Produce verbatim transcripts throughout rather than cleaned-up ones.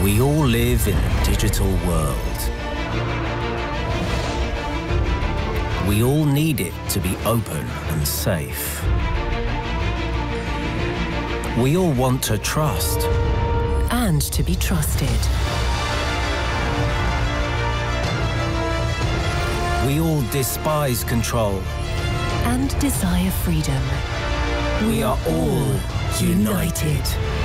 We all live in a digital world. We all need it to be open and safe. We all want to trust. And to be trusted. We all despise control. And desire freedom. We are all united.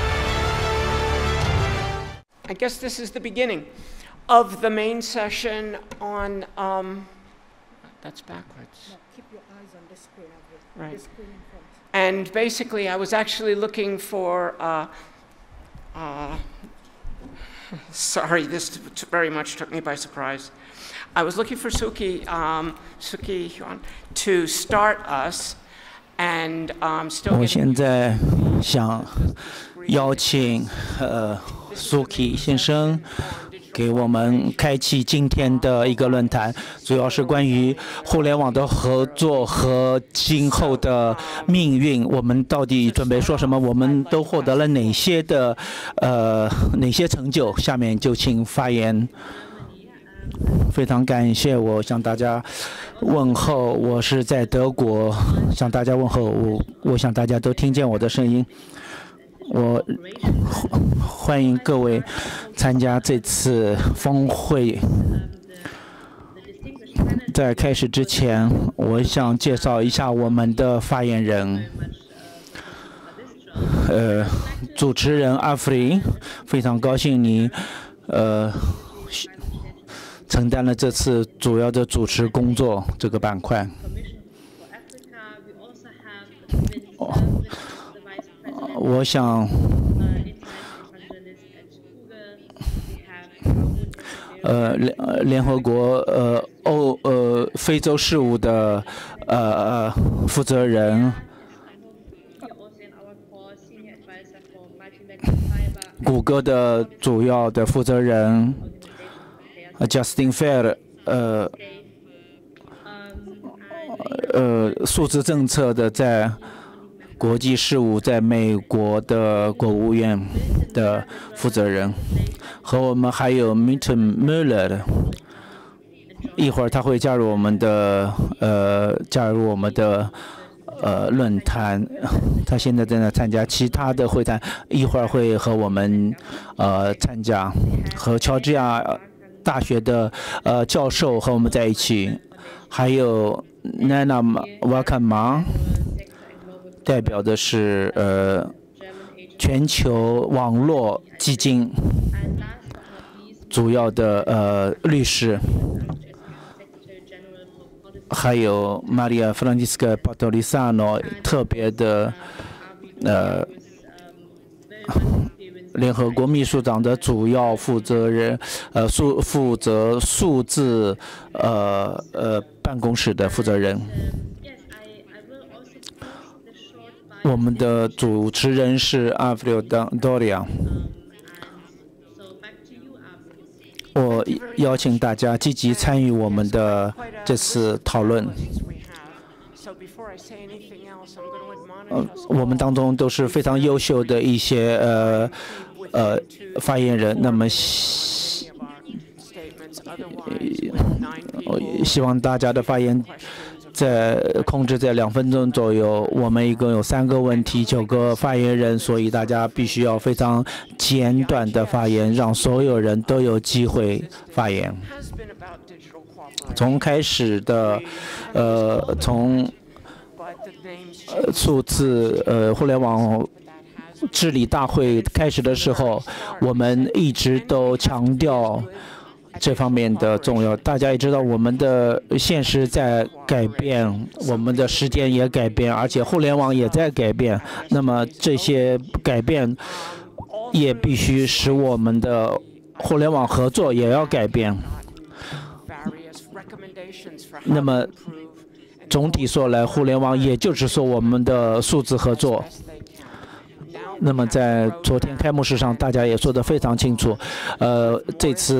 I guess this is the beginning of the main session on, um, that's backwards. No, keep your eyes on the screen. Right. The screen in front. And basically, I was actually looking for, uh, uh, sorry, this t- very much took me by surprise. I was looking for Suki, um, Suki Hyun to start us, and um, still. 我现在想邀请呃 Suki 先生给我们开启今天的一个论坛，主要是关于互联网的合作和今后的命运。我们到底准备说什么？我们都获得了哪些的呃哪些成就？下面就请发言。非常感谢，我向大家问候。我是在德国向大家问候，我我想大家都听见我的声音。我欢迎各位参加这次峰会。在开始之前，我想介绍一下我们的发言人。呃，主持人阿弗里，非常高兴你呃承担了这次主要的主持工作这个板块。哦，我想，呃，联联合国呃欧呃非洲事务的呃呃负责人，谷歌的主要的负责人。Justin Fair， 呃，呃，数字政策的在国际事务，在美国的国务院的负责人，和我们还有 Milton Mueller， 一会儿他会加入我们的呃加入我们的呃论坛，他现在正在参加其他的会谈，一会儿会和我们呃参加，和乔治亚大学的呃教授和我们在一起，还有 Nana Wakama， 代表的是呃全球网络基金主要的呃律师，还有 Maria Francisca Portolisano， 特别的呃。联合国秘书长的主要负责人，呃，数负责数字，呃呃办公室的负责人。我们的主持人是阿弗里达多利亚。我邀请大家积极参与我们的这次讨论。呃，我们当中都是非常优秀的一些呃呃发言人。那么希，呃，希望大家的发言在控制在两分钟左右。我们一共有三个问题，九个发言人，所以大家必须要非常简短的发言，让所有人都有机会发言。从开始的，呃，从。呃，数字呃互联网治理大会开始的时候，我们一直都强调这方面的重要。大家也知道，我们的现实在改变，我们的时间也改变，而且互联网也在改变。那么这些改变也必须使我们的互联网合作也要改变。那么。总体说来，互联网也就是说我们的数字合作。那么在昨天开幕式上，大家也说得非常清楚。呃，这次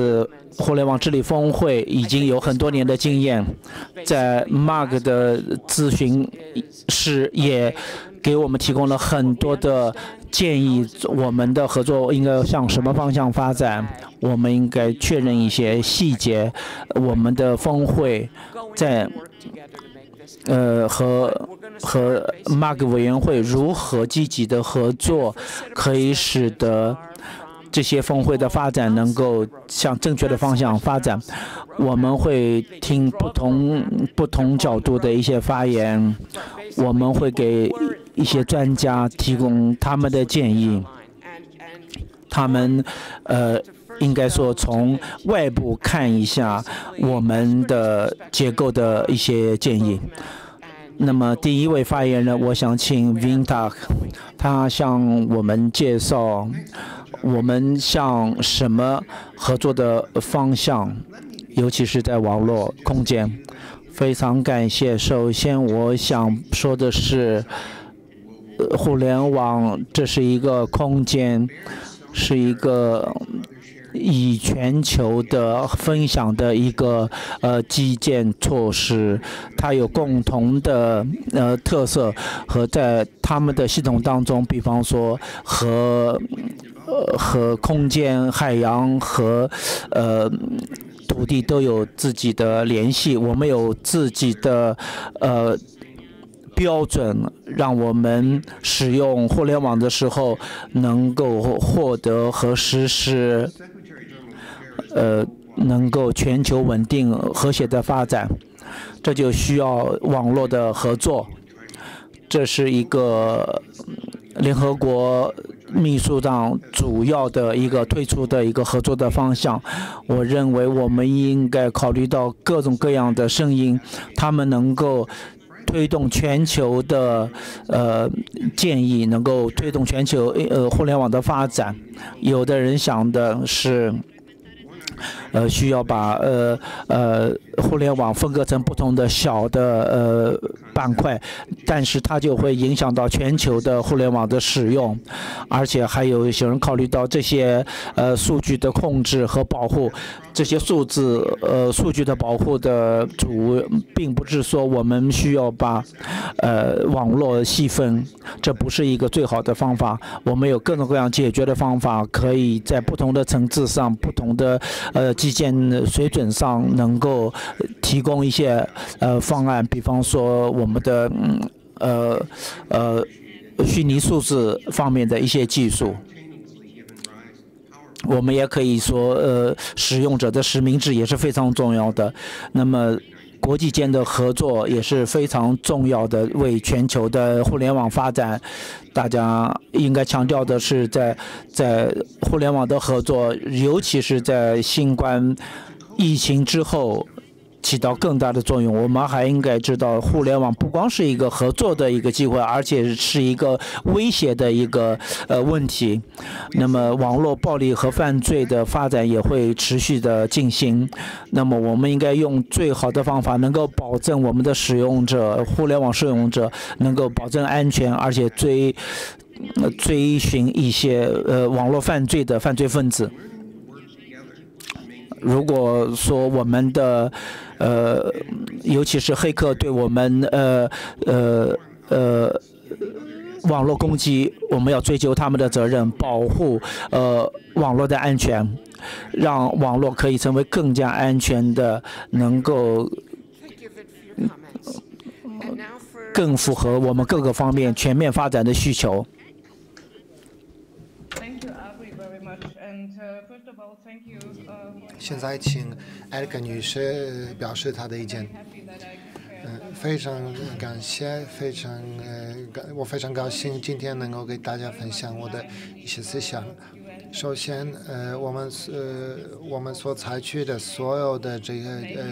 互联网治理峰会已经有很多年的经验，在 Mark 的咨询室也给我们提供了很多的建议，我们的合作应该向什么方向发展，我们应该确认一些细节，我们的峰会在呃和和 Mark 委员会如何积极的合作，可以使得这些峰会的发展能够向正确的方向发展。我们会听不同不同角度的一些发言，我们会给一些专家提供他们的建议，他们呃应该说从外部看一下我们的结构的一些建议。那么第一位发言人，我想请 Vintak， 他向我们介绍我们向什么合作的方向，尤其是在网络空间。非常感谢。首先，我想说的是，互联网这是一个空间，是一个以全球的分享的一个呃基建措施，它有共同的呃特色和在他们的系统当中，比方说和呃和空间、海洋和呃土地都有自己的联系，我们有自己的呃标准，让我们使用互联网的时候能够获得和实施呃能够全球稳定和谐的发展，这就需要网络的合作。这是一个联合国秘书长主要的一个推出的一个合作的方向。我认为我们应该考虑到各种各样的声音，他们能够推动全球的呃建议，能够推动全球呃互联网的发展。有的人想的是，呃，需要把呃呃互联网分割成不同的小的呃板块，但是它就会影响到全球的互联网的使用，而且还有一些人考虑到这些呃数据的控制和保护。这些数字呃数据的保护的主，并不是说我们需要把呃网络细分，这不是一个最好的方法。我们有各种各样解决的方法，可以在不同的层次上、不同的呃基建水准上，能够提供一些呃方案。比方说我们的嗯呃呃虚拟数字方面的一些技术。我们也可以说，呃，使用者的实名制也是非常重要的。那么，国际间的合作也是非常重要的，为全球的互联网发展，大家应该强调的是在，在在互联网的合作，尤其是在新冠疫情之后，起到更大的作用。我们还应该知道，互联网不光是一个合作的一个机会，而且是一个威胁的一个呃问题。那么，网络暴力和犯罪的发展也会持续的进行。那么，我们应该用最好的方法，能够保证我们的使用者、互联网使用者能够保证安全，而且追呃追寻一些呃网络犯罪的犯罪分子。如果说我们的呃，尤其是黑客对我们呃呃呃网络攻击，我们要追究他们的责任，保护呃网络的安全，让网络可以成为更加安全的，能够更符合我们各个方面全面发展的需求。 现在请艾丽克女士表示她的意见。嗯、呃，非常感谢，非常呃，我非常高兴今天能够给大家分享我的一些思想。首先，呃，我们呃我们所采取的所有的这个呃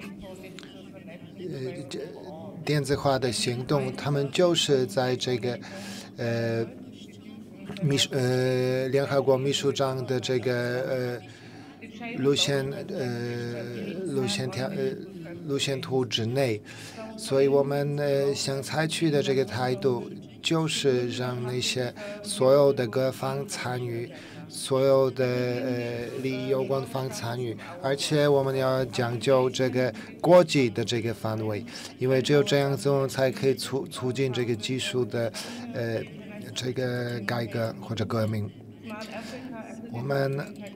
呃这电子化的行动，他们就是在这个呃秘书呃联合国秘书长的这个呃。路线呃路线条呃路线图之内，所以我们呃想采取的这个态度就是让那些所有的各方参与， 所有的呃利益有关方参与，而且我们要讲究这个国际的这个范围，因为只有这样子，我们才可以促促进这个技术的呃这个改革或者革命。我们。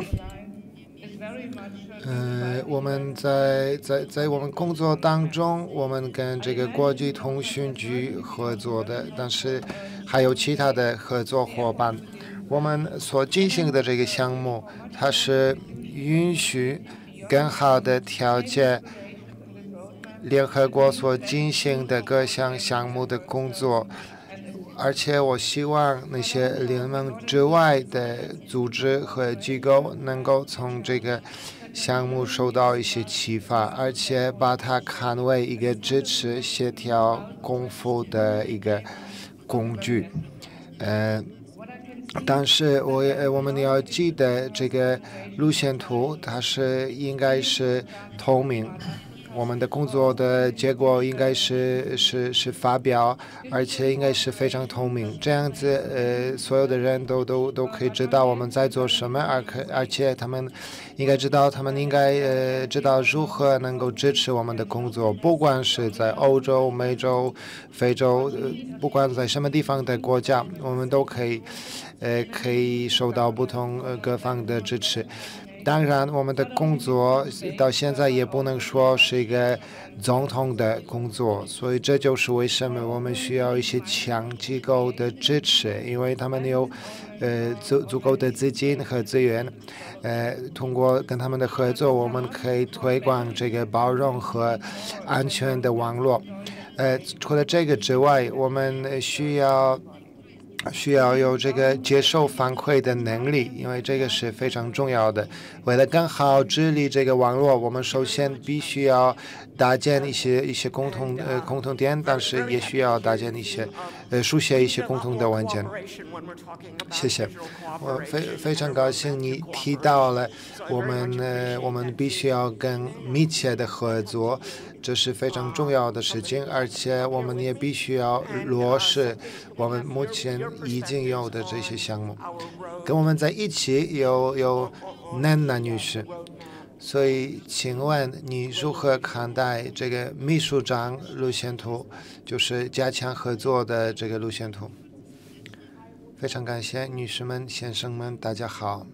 嗯、呃，我们在在在我们工作当中，我们跟这个国际通讯局合作的，但是还有其他的合作伙伴。我们所进行的这个项目，它是允许更好的调节联合国所进行的各项项目的工作。而且我希望那些联盟之外的组织和机构能够从这个项目受到一些启发，而且把它看为一个支持协调共富的一个工具。呃，但是我也我们要记得这个路线图，它是应该是透明。我们的工作的结果应该是是是发表，而且应该是非常透明，这样子呃所有的人都都都可以知道我们在做什么，而可而且他们应该知道他们应该呃知道如何能够支持我们的工作，不管是在欧洲、美洲、非洲，呃不管在什么地方的国家，我们都可以呃可以受到不同呃各方的支持。当然，我们的工作到现在也不能说是一个总统的工作，所以这就是为什么我们需要一些强机构的支持，因为他们有呃足足够的资金和资源，呃，通过跟他们的合作，我们可以推广这个包容和安全的网络。呃，除了这个之外，我们需要。需要有这个接受反馈的能力，因为这个是非常重要的。为了更好治理这个网络，我们首先必须要搭建一些一些共同呃共同点，但是也需要搭建一些呃书写一些共同的文件。谢谢，我非非常高兴你提到了我们呃我们必须要更密切的合作。这是非常重要的事情，而且我们也必须要落实我们目前已经有的这些项目。跟我们在一起有有南娜女士，所以请问你如何看待这个秘书长路线图，就是加强合作的这个路线图？非常感谢，女士们、先生们，大家好。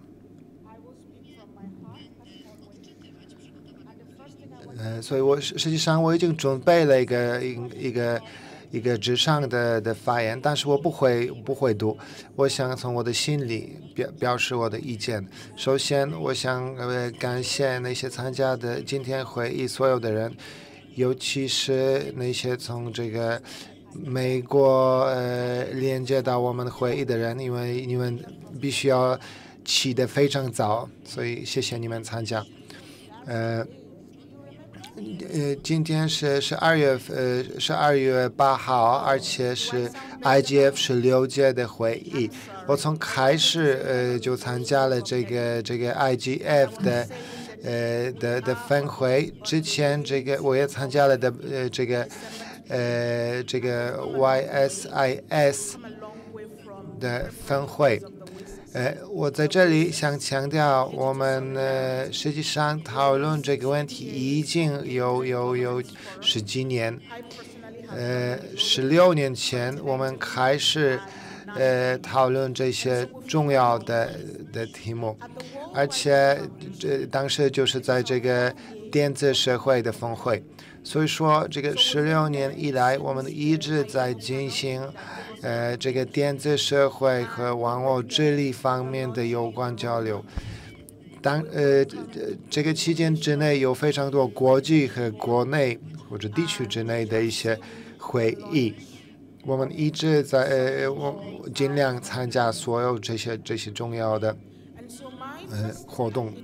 呃，所以我实际上我已经准备了一个一一个一个纸上的的发言，但是我不会不会读，我想从我的心里表表示我的意见。首先，我想呃感谢那些参加的今天会议所有的人，尤其是那些从这个美国呃连接到我们会议的人，因为你们必须要起得非常早，所以谢谢你们参加。呃。呃，今天是十二月呃十二月八号，而且是 I G F 十六届的会议。我从开始呃就参加了这个这个 I G F 的呃的的分会，之前这个我也参加了的呃这个呃这个 Y S I S 的分会。呃，我在这里想强调，我们呃实际上讨论这个问题已经有有有十几年，呃，十六年前我们开始呃讨论这些重要的的题目，而且这当时就是在这个电子社会的峰会，所以说这个十六年以来，我们一直在进行。呃，这个电子社会和网络治理方面的有关交流，当呃这个期间之内有非常多国际和国内或者地区之内的一些会议，我们一直在呃我尽量参加所有这些这些重要的呃活动。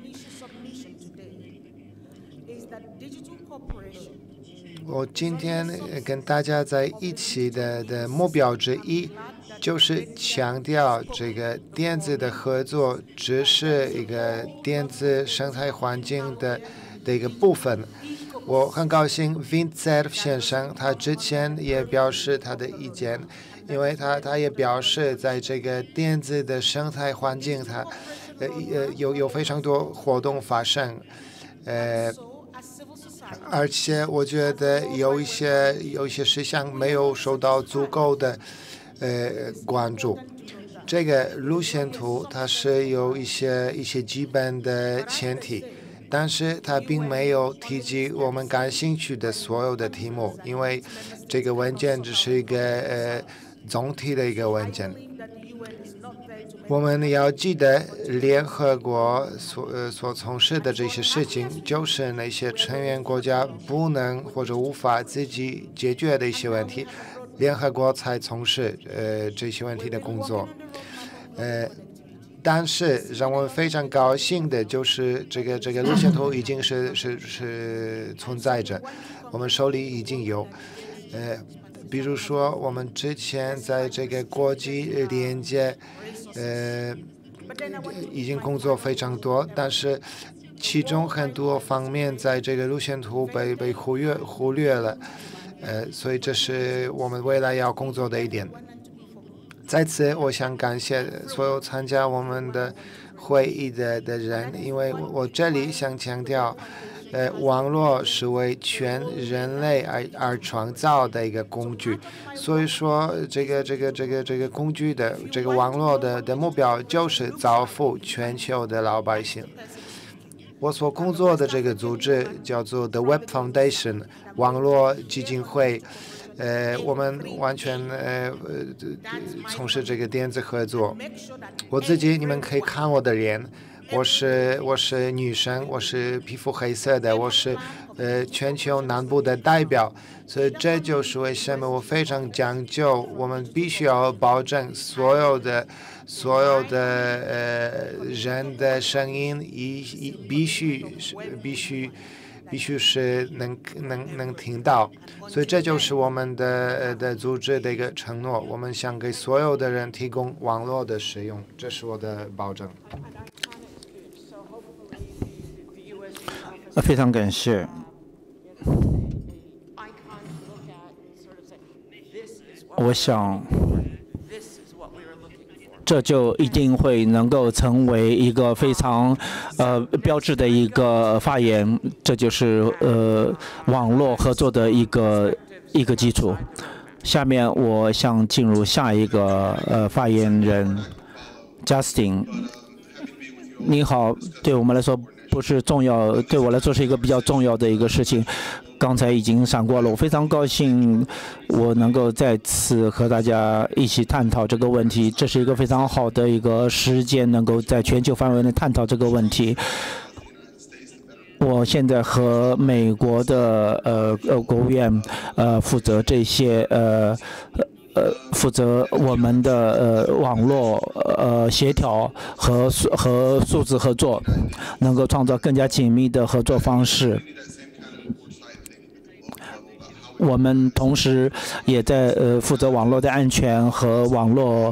我今天跟大家在一起的的目标之一，就是强调这个电子的合作只是一个电子生态环境的的一个部分。我很高兴 Vincent 先生他之前也表示他的意见，因为他他也表示在这个电子的生态环境，他呃呃有有非常多活动发生，呃。而且我觉得有一些有一些事项没有受到足够的呃关注。这个路线图它是有一些一些基本的前提，但是它并没有提及我们感兴趣的所有的题目，因为这个文件只是一个呃总体的一个文件。我们要记得，联合国所呃所从事的这些事情，就是那些成员国家不能或者无法自己解决的一些问题，联合国才从事呃这些问题的工作。呃，但是让我们非常高兴的就是这个这个路线图已经是是是存在着，我们手里已经有，呃，比如说我们之前在这个国际连接。呃，已经工作非常多，但是其中很多方面在这个路线图被被忽略忽略了，呃，所以这是我们未来要工作的一点。在此，我想感谢所有参加我们的会议的的人，因为我这里想强调。呃，网络是为全人类而而创造的一个工具，所以说这个这个这个这个工具的这个网络的的目标就是造福全球的老百姓。我所工作的这个组织叫做 The Web Foundation 网络基金会，呃，我们完全呃从事这个电子合作。我自己你们可以看我的脸。我是我是女生，我是皮肤黑色的，我是呃全球南部的代表，所以这就是为什么我非常讲究，我们必须要保证所有的所有的呃人的声音一一必须必须必须是能能能听到，所以这就是我们的的组织的一个承诺，我们想给所有的人提供网络的使用，这是我的保证。 非常感谢。我想，这就一定会能够成为一个非常呃标志的一个发言，这就是呃网络合作的一个一个基础。下面我想进入下一个呃发言人 Justin。你好，对我们来说。不是重要，对我来说是一个比较重要的一个事情。刚才已经闪过了，我非常高兴我能够再次和大家一起探讨这个问题。这是一个非常好的一个时间，能够在全球范围内探讨这个问题。我现在和美国的呃呃国务院呃负责这些呃。呃，负责我们的呃网络呃协调和和数字合作，能够创造更加紧密的合作方式。我们同时也在呃负责网络的安全和网络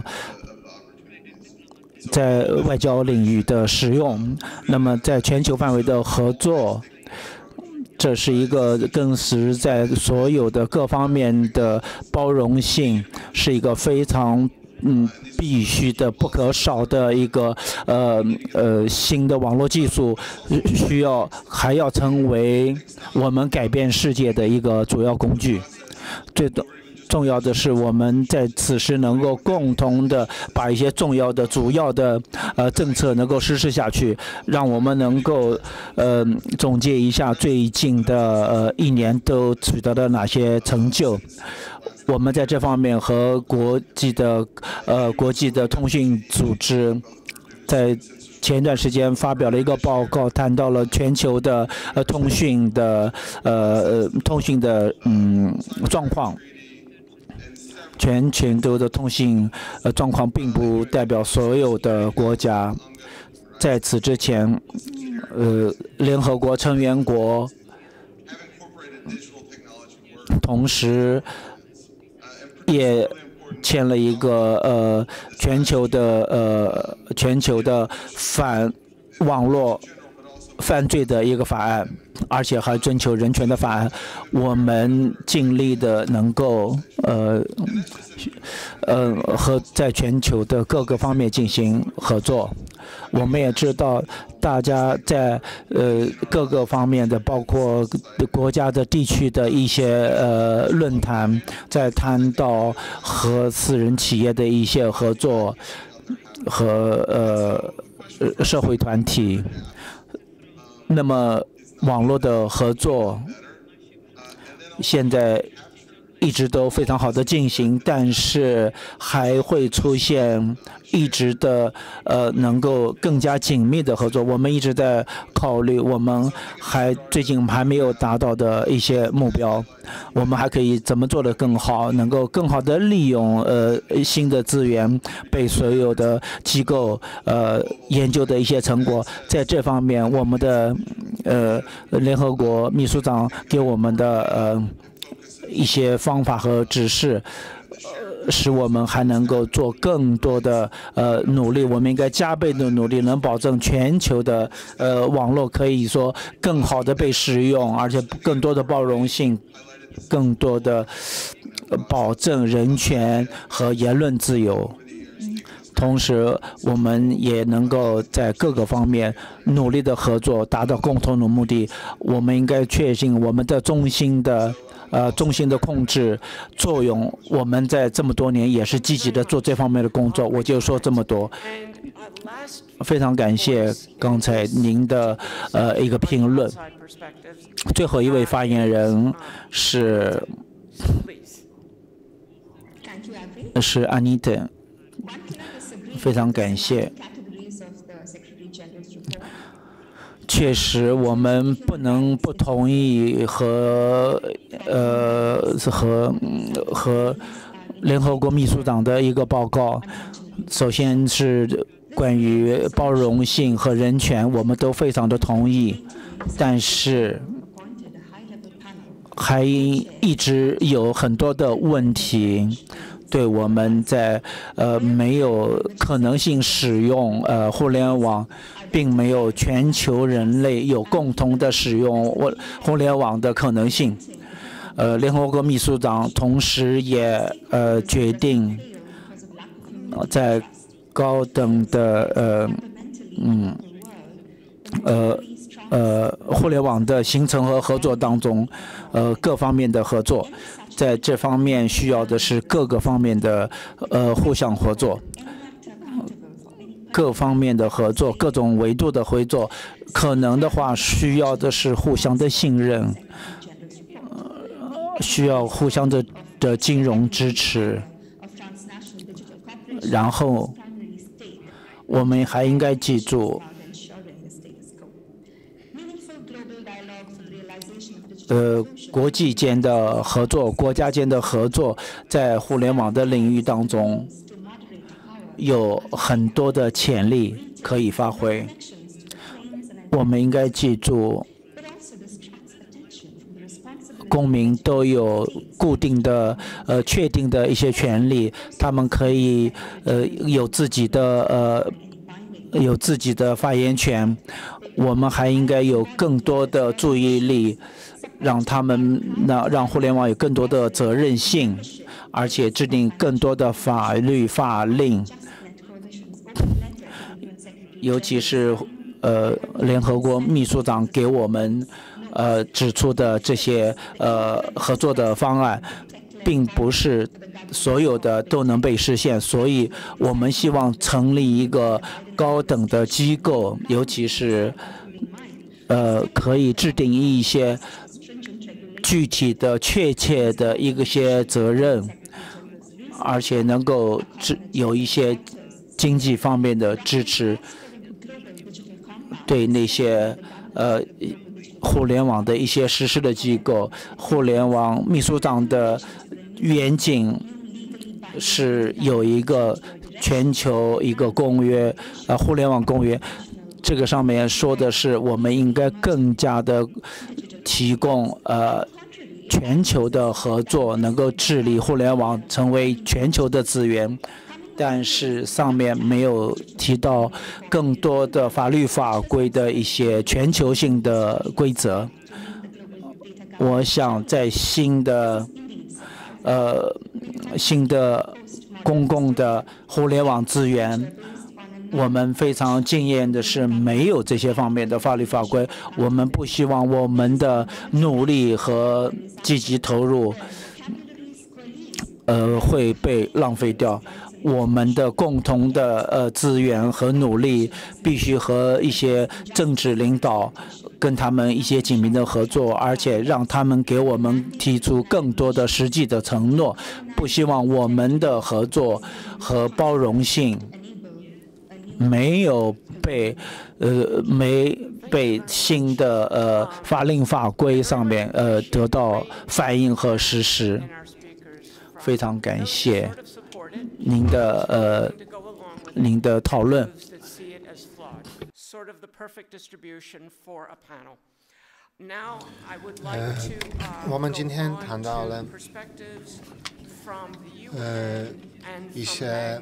在外交领域的使用。那么在全球范围的合作。这是一个更实在所有的各方面的包容性，是一个非常嗯必须的不可少的一个呃呃新的网络技术，需要还要成为我们改变世界的一个主要工具。最重重要的是，我们在此时能够共同的把一些重要的、主要的呃政策能够实施下去，让我们能够呃总结一下最近的呃一年都取得了哪些成就。我们在这方面和国际的呃国际的通讯组织在前一段时间发表了一个报告，谈到了全球的呃通讯的呃呃通讯的嗯状况。全球的通信呃状况并不代表所有的国家。在此之前，呃，联合国成员国同时也签了一个呃全球的呃全球的反网络犯罪的一个法案，而且还追求人权的法案。我们尽力的能够呃呃和在全球的各个方面进行合作。 我们也知道，大家在呃各个方面的，包括国家的、地区的一些呃论坛，在谈到和私人企业的一些合作和呃社会团体。那么网络的合作现在一直都非常好的进行，但是还会出现一直的呃能够更加紧密的合作。我们一直在考虑，我们还最近还没有达到的一些目标，我们还可以怎么做得更好，能够更好的利用呃新的资源，被所有的机构呃研究的一些成果。在这方面，我们的呃联合国秘书长给我们的呃一些方法和指示，呃，使我们还能够做更多的呃努力。我们应该加倍的努力，能保证全球的呃网络可以说更好的被使用，而且更多的包容性，更多的保证人权和言论自由。同时，我们也能够在各个方面努力的合作，达到共同的目的。我们应该确信我们的中心的。呃，中心的控制作用，我们在这么多年也是积极的做这方面的工作。我就说这么多，非常感谢刚才您的呃一个评论。最后一位发言人是是安妮特，非常感谢。确实，我们不能不同意和呃和和联合国秘书长的一个报告。首先是关于包容性和人权，我们都非常的同意，但是还一直有很多的问题。对我们在呃没有可能性使用呃互联网，并没有全球人类有共同的使用互联网的可能性。呃，联合国秘书长同时也呃决定，在高等的呃嗯呃呃互联网的形成和合作当中，呃各方面的合作。在这方面需要的是各个方面的呃互相合作，各方面的合作，各种维度的合作，可能的话需要的是互相的信任，呃、需要互相的的金融支持，然后我们还应该记住。呃，国际间的合作，国家间的合作，在互联网的领域当中，有很多的潜力可以发挥。我们应该记住，公民都有固定的、呃确定的一些权利，他们可以呃有自己的呃有自己的发言权。我们还应该有更多的注意力。让他们那让互联网有更多的责任性，而且制定更多的法律法令，尤其是呃联合国秘书长给我们呃指出的这些呃合作的方案，并不是所有的都能被实现，所以我们希望成立一个高等的机构，尤其是呃可以制定一些。具体的、确切的一些责任，而且能够支有一些经济方面的支持，对那些呃互联网的一些实施的机构，互联网秘书长的远景是有一个全球一个公约，呃，互联网公约，这个上面说的是我们应该更加的提供呃。全球的合作能够治理互联网成为全球的资源，但是上面没有提到更多的法律法规的一些全球性的规则。我想在新的呃新的公共的互联网资源， 我们非常惊艳的是，没有这些方面的法律法规。我们不希望我们的努力和积极投入，呃，会被浪费掉。我们的共同的呃资源和努力，必须和一些政治领导跟他们一些紧密的合作，而且让他们给我们提出更多的实际的承诺。不希望我们的合作和包容性没有被呃没被新的呃法令法规上面呃得到反映和实施。非常感谢您的呃您的讨论。 呃，我们今天谈到了呃一些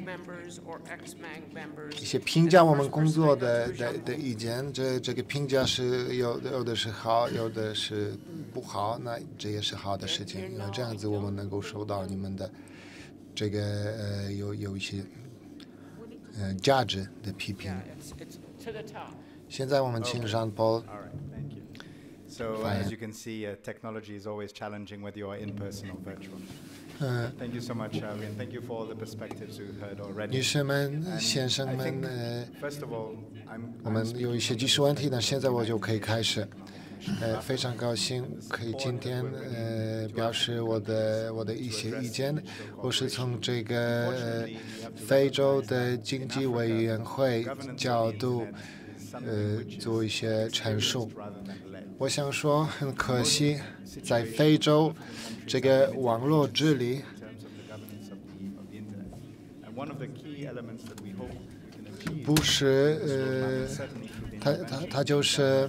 一些评价我们工作的的的意见，这这个评价是有的有的是好，有的是不好，那这也是好的事情，因为这样子我们能够收到你们的这个呃有有一些呃价值的批评。现在我们请Jean Paul。 So uh, as you can see, uh, technology is always challenging whether you are in person or virtual. Uh, thank you so much, uh, and thank you for all the perspectives we've heard already. 女士们、先生们，呃，我们有一些技术问题，那现在我就可以开始。呃，非常高兴可以今天呃表示我的我的一些意见。我是从这个呃非洲的经济委员会角度呃做一些陈述。我想说，很可惜，在非洲这个网络治理，不是呃，它它它就是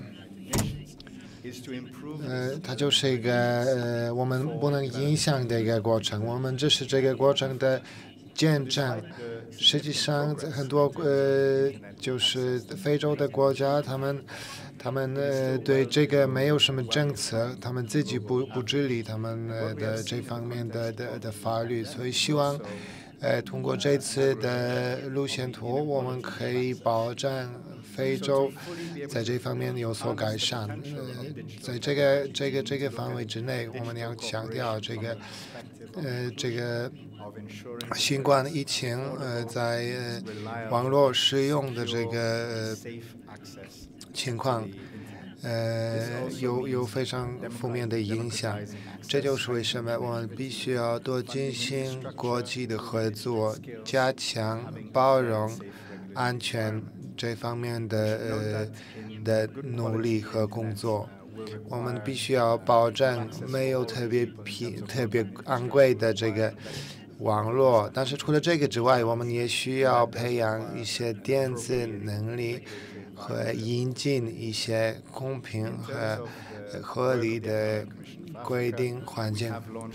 呃，它就是一个呃，我们不能影响的一个过程。我们只是这个过程的见证。实际上，很多呃，就是非洲的国家，他们。他们呃对这个没有什么政策，他们自己不不治理他们呃的这方面的的的法律，所以希望呃通过这次的路线图，我们可以保证非洲在这方面有所改善。呃，在这个这个这个范围之内，我们要强调这个呃这个新冠疫情呃在呃网络使用的这个。呃情况，呃，有有非常负面的影响，这就是为什么我们必须要多进行国际的合作，加强包容、安全这方面的呃的努力和工作。我们必须要保证没有特别便特别昂贵的这个网络，但是除了这个之外，我们也需要培养一些电子能力。和引进一些公平和合理的规定环境。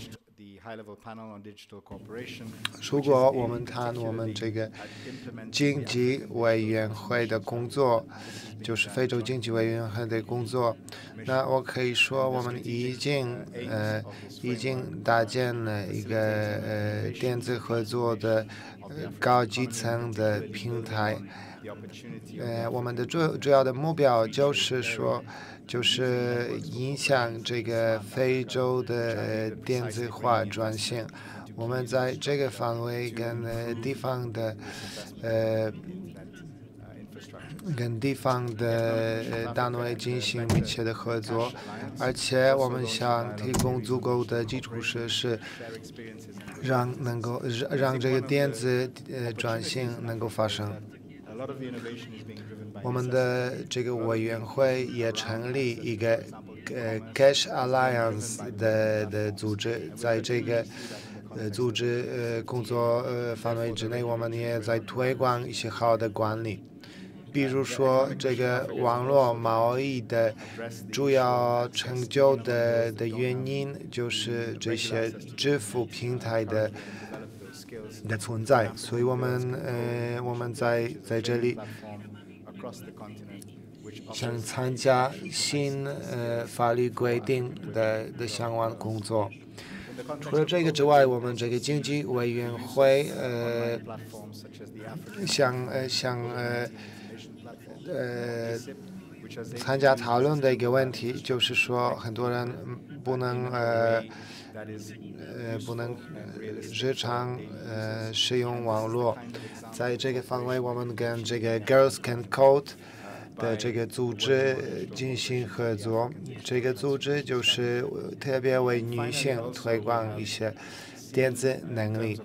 如果我们谈我们这个经济委员会的工作，就是非洲经济委员会的工作，那我可以说我们已经呃已经搭建了一个呃电子合作的呃高基层的平台。呃，我们的主主要的目标就是说，就是影响这个非洲的电子化转型。我们在这个范围跟呃地方的呃跟地方的呃单位进行密切的合作，而且我们想提供足够的基础设施，让能够让让这个电子呃转型能够发生。我们的这个委员会也成立一个呃 Cash Alliance 的的组织，在这个呃组织呃工作呃范围之内，我们也在推广一些好的管理，比如说这个网络贸易的主要成就的的原因就是这些支付平台的。的存在，所以我们呃我们在在这里想参加新呃法律规定的的相关工作。 除了这个之外，我们这个经济委员会呃想呃想呃呃参加讨论的一个问题，就是说很多人不能呃呃不能日常呃使用网络，在这个方面，我们跟这个 Girls Can Code 的这个组织进行合作。这个组织就是特别为女性推广一些电子能力。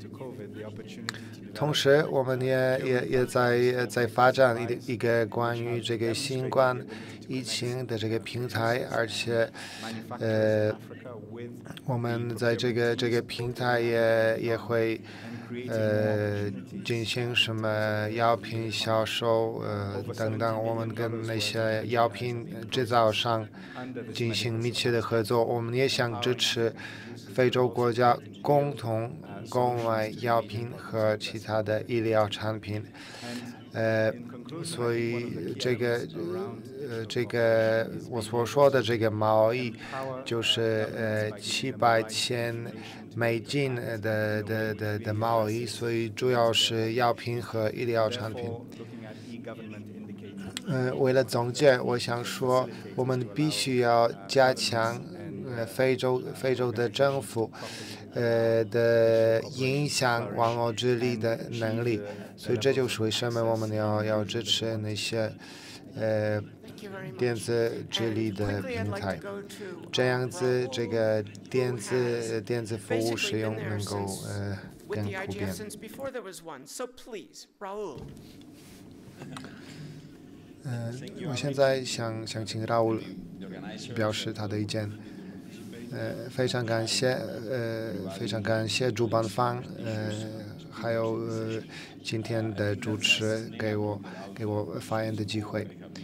同时，我们也也也在在发展一一个关于这个新冠疫情的这个平台，而且呃，我们在这个这个平台也也会呃进行什么药品销售呃等等，我们跟那些药品制造商进行密切的合作。我们也想支持非洲国家共同购买药品和其他的医疗产品，呃，所以这个呃这个我所说的这个贸易就是呃七百千美金的的的的贸易，所以主要是药品和医疗产品。呃，为了总结，我想说，我们必须要加强呃非洲非洲的政府呃的影响网络治理的能力，所以这就是为什么我们要要支持那些呃电子治理的平台，这样子这个电子电子服务使用能够呃更普遍。呃，我现在想想请Raul表示他的意见。呃，非常感谢，呃，非常感谢主办方，呃，还有呃今天的主持给我给我发言的机会。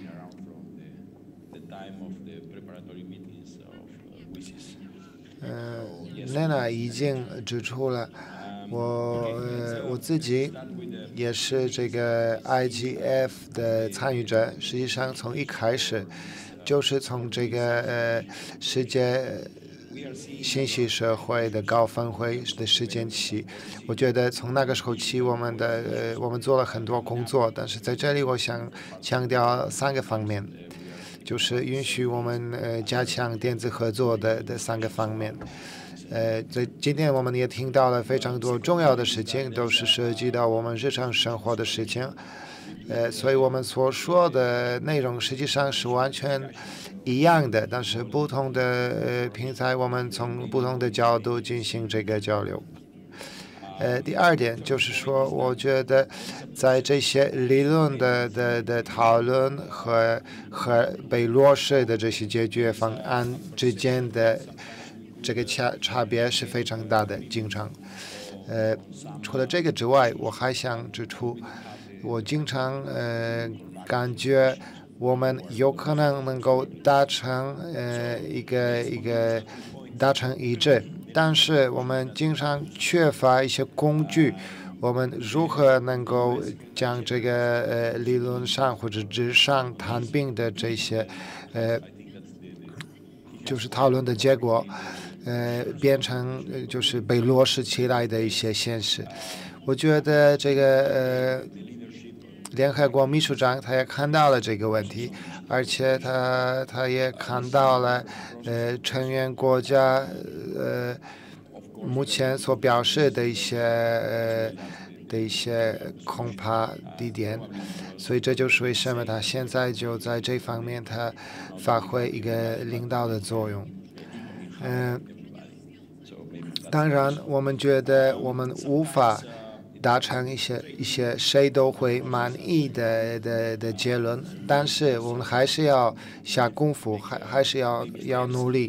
呃 ，Lena 已经指出了，我呃我自己也是这个 I G F 的参与者。实际上，从一开始就是从这个呃世界信息社会的高峰会的时间起，我觉得从那个时候起，我们的呃我们做了很多工作。但是在这里，我想强调三个方面。就是允许我们呃加强电子合作的的三个方面。呃，在今天我们也听到了非常多重要的事情，都是涉及到我们日常生活的事情。呃，所以我们所说的内容实际上是完全一样的，但是不同的呃平台，我们从不同的角度进行这个交流。呃，第二点就是说，我觉得在这些理论的的的讨论和和被落实的这些解决方案之间的这个差差别是非常大的，经常。呃，除了这个之外，我还想指出，我经常呃感觉我们有可能能够达成呃一个一个达成一致。但是我们经常缺乏一些工具，我们如何能够将这个呃理论上或者纸上谈兵的这些呃就是讨论的结果，呃变成就是被落实起来的一些现实？我觉得这个呃联合国秘书长他也看到了这个问题，而且他他也看到了呃成员国家呃目前所表示的一些呃的一些恐怕地点，所以这就是为什么他现在就在这方面他发挥一个领导的作用。嗯、呃，当然我们觉得我们无法达成一些一些谁都会满意的的的结论，但是我们还是要下功夫，还还是要要努力。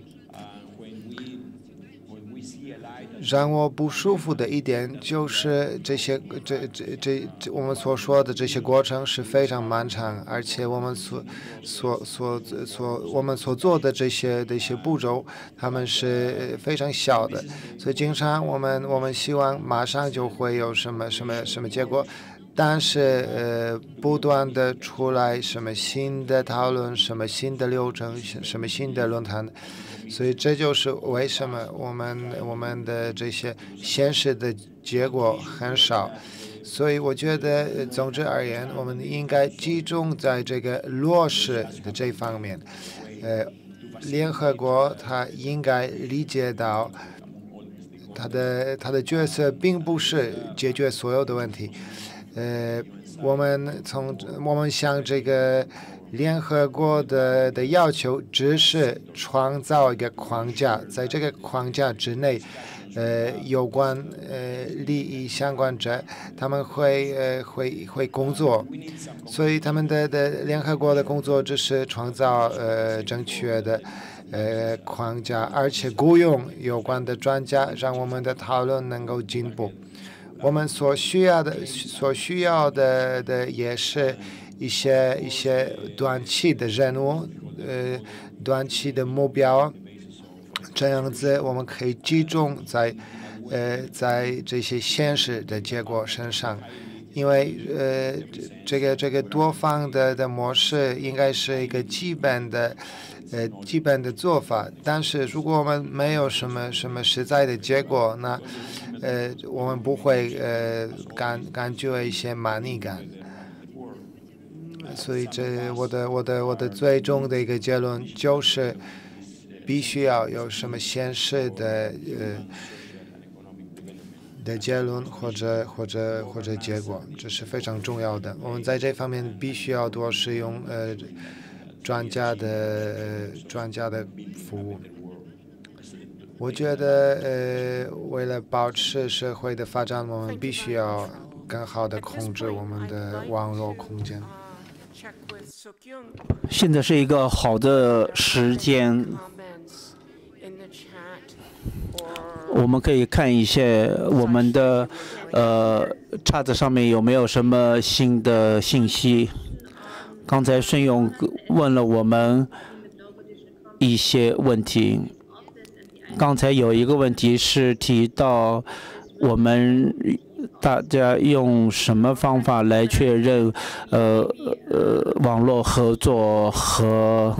让我不舒服的一点就是这些这这这这我们所说的这些过程是非常漫长，而且我们所所所所我们所做的这些这些步骤，他们是非常小的，所以经常我们我们希望马上就会有什么什么什么结果， 但是呃，不断的出来什么新的讨论，什么新的流程，什么新的论坛，所以这就是为什么我们我们的这些现实的结果很少。所以我觉得，总之而言，我们应该集中在这个落实的这方面。呃，联合国它应该理解到，它的它的角色并不是解决所有的问题。呃，我们从我们向这个联合国的的要求，只是创造一个框架，在这个框架之内，呃，有关呃利益相关者，他们会呃会会工作，所以他们的的联合国的工作只是创造呃正确的呃框架，而且雇佣有关的专家，让我们的讨论能够进步。我们所需要的，所需要的的也是一些一些短期的任务，呃，短期的目标，这样子我们可以集中在，呃，在这些现实的结果身上，因为呃，这个这个多方的的模式应该是一个基本的。呃，基本的做法，但是如果我们没有什么什么实在的结果，那呃，我们不会呃感感觉一些满意感。所以这我的我的我的最终的一个结论就是，必须要有什么现实的呃的结论或者或者或者结果，这是非常重要的。我们在这方面必须要多使用呃。专家的呃专家的服务，我觉得呃为了保持社会的发展，我们必须要更好的控制我们的网络空间。 现在是一个好的时间，我们可以看一下我们的呃叉子上面有没有什么新的信息。刚才孙勇问了我们一些问题，刚才有一个问题是提到我们大家用什么方法来确认呃呃网络合作和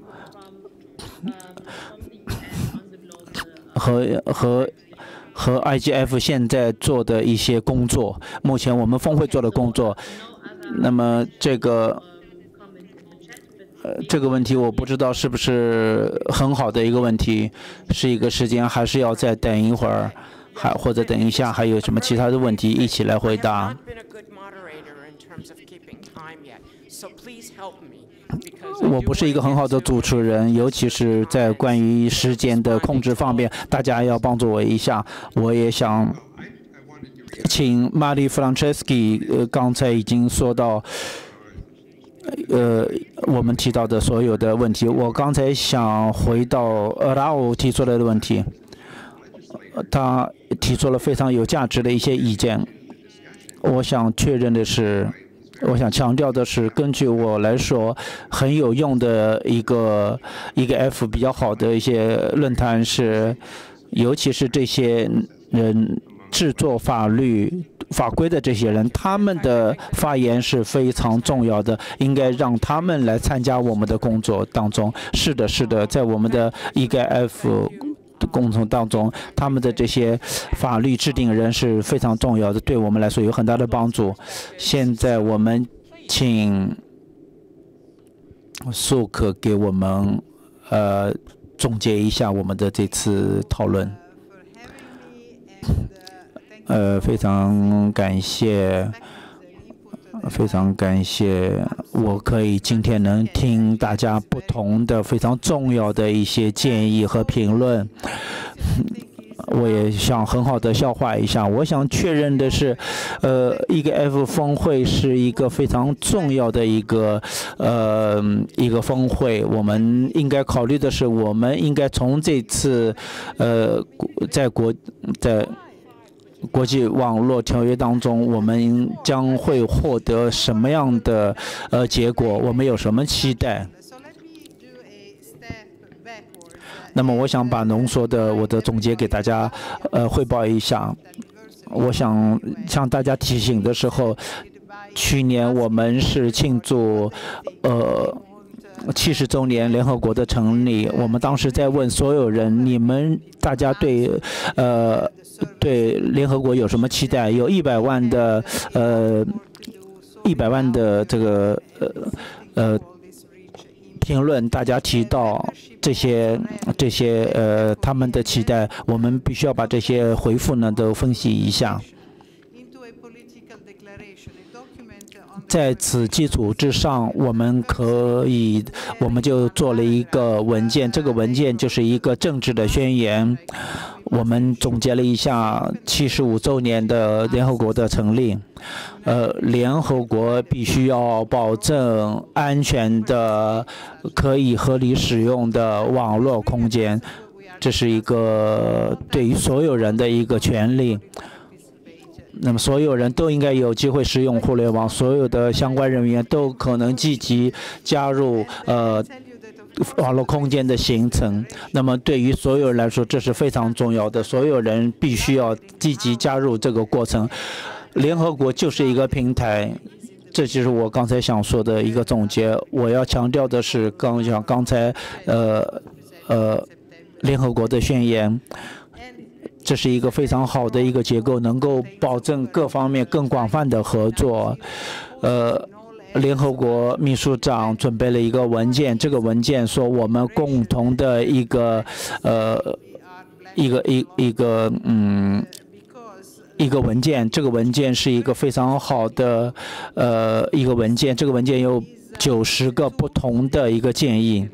和和和 I G F 现在做的一些工作，目前我们峰会做的工作，那么这个。呃，这个问题我不知道是不是很好的一个问题，是一个时间，还是要再等一会儿，还或者等一下，还有什么其他的问题一起来回答。我不是一个很好的主持人，尤其是在关于时间的控制方面，大家要帮助我一下。我也想请 Mari Franceschi， 呃，刚才已经说到。呃，我们提到的所有的问题，我刚才想回到拉欧提出来的问题，他提出了非常有价值的一些意见。我想确认的是，我想强调的是，根据我来说，很有用的一个一个 F 比较好的一些论坛是，尤其是这些人制作法律。法规的这些人，他们的发言是非常重要的，应该让他们来参加我们的工作当中。是的，是的，在我们的 E G F 的工作当中，他们的这些法律制定人是非常重要的，对我们来说有很大的帮助。现在我们请苏克给我们呃总结一下我们的这次讨论。呃，非常感谢，非常感谢，我可以今天能听大家不同的非常重要的一些建议和评论。我也想很好的消化一下。我想确认的是，呃，一个 F 峰会是一个非常重要的一个呃一个峰会。我们应该考虑的是，我们应该从这次呃在国在。国际网络条约当中，我们将会获得什么样的呃结果？我们有什么期待？那么，我想把浓缩的我的总结给大家呃汇报一下。我想向大家提醒的时候， 去年我们是庆祝呃七十周年联合国的成立，我们当时在问所有人，你们大家对呃对联合国有什么期待？有一百万的呃一百万的这个呃呃评论，大家提到这些这些呃他们的期待，我们必须要把这些回复呢都分析一下。在此基础之上，我们可以，我们就做了一个文件，这个文件就是一个政治的宣言。我们总结了一下七十五周年的联合国的成立，呃，联合国必须要保证安全的、可以合理使用的网络空间，这是一个对于所有人的一个权利。那么所有人都应该有机会使用互联网，所有的相关人员都可能积极加入呃网络空间的形成。那么对于所有人来说，这是非常重要的，所有人必须要积极加入这个过程。联合国就是一个平台，这就是我刚才想说的一个总结。我要强调的是，刚像刚才呃呃联合国的宣言。这是一个非常好的一个结构，能够保证各方面更广泛的合作。呃，联合国秘书长准备了一个文件，这个文件说我们共同的一个呃一个一一个嗯一个文件，这个文件是一个非常好的呃一个文件，这个文件有九十个不同的一个建议。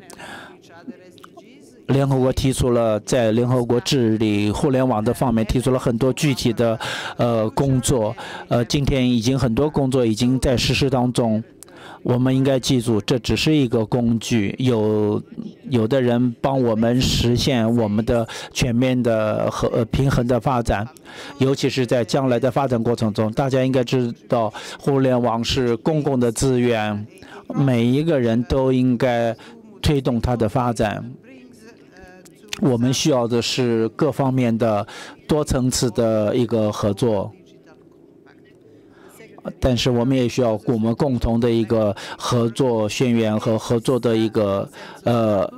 联合国提出了在联合国治理互联网的方面提出了很多具体的呃工作，呃，今天已经很多工作已经在实施当中。我们应该记住，这只是一个工具，有有的人帮我们实现我们的全面的和、呃、平衡的发展，尤其是在将来的发展过程中，大家应该知道，互联网是公共的资源，每一个人都应该推动它的发展。我们需要的是各方面的多层次的一个合作，但是我们也需要我们共同的一个合作宣言和合作的一个呃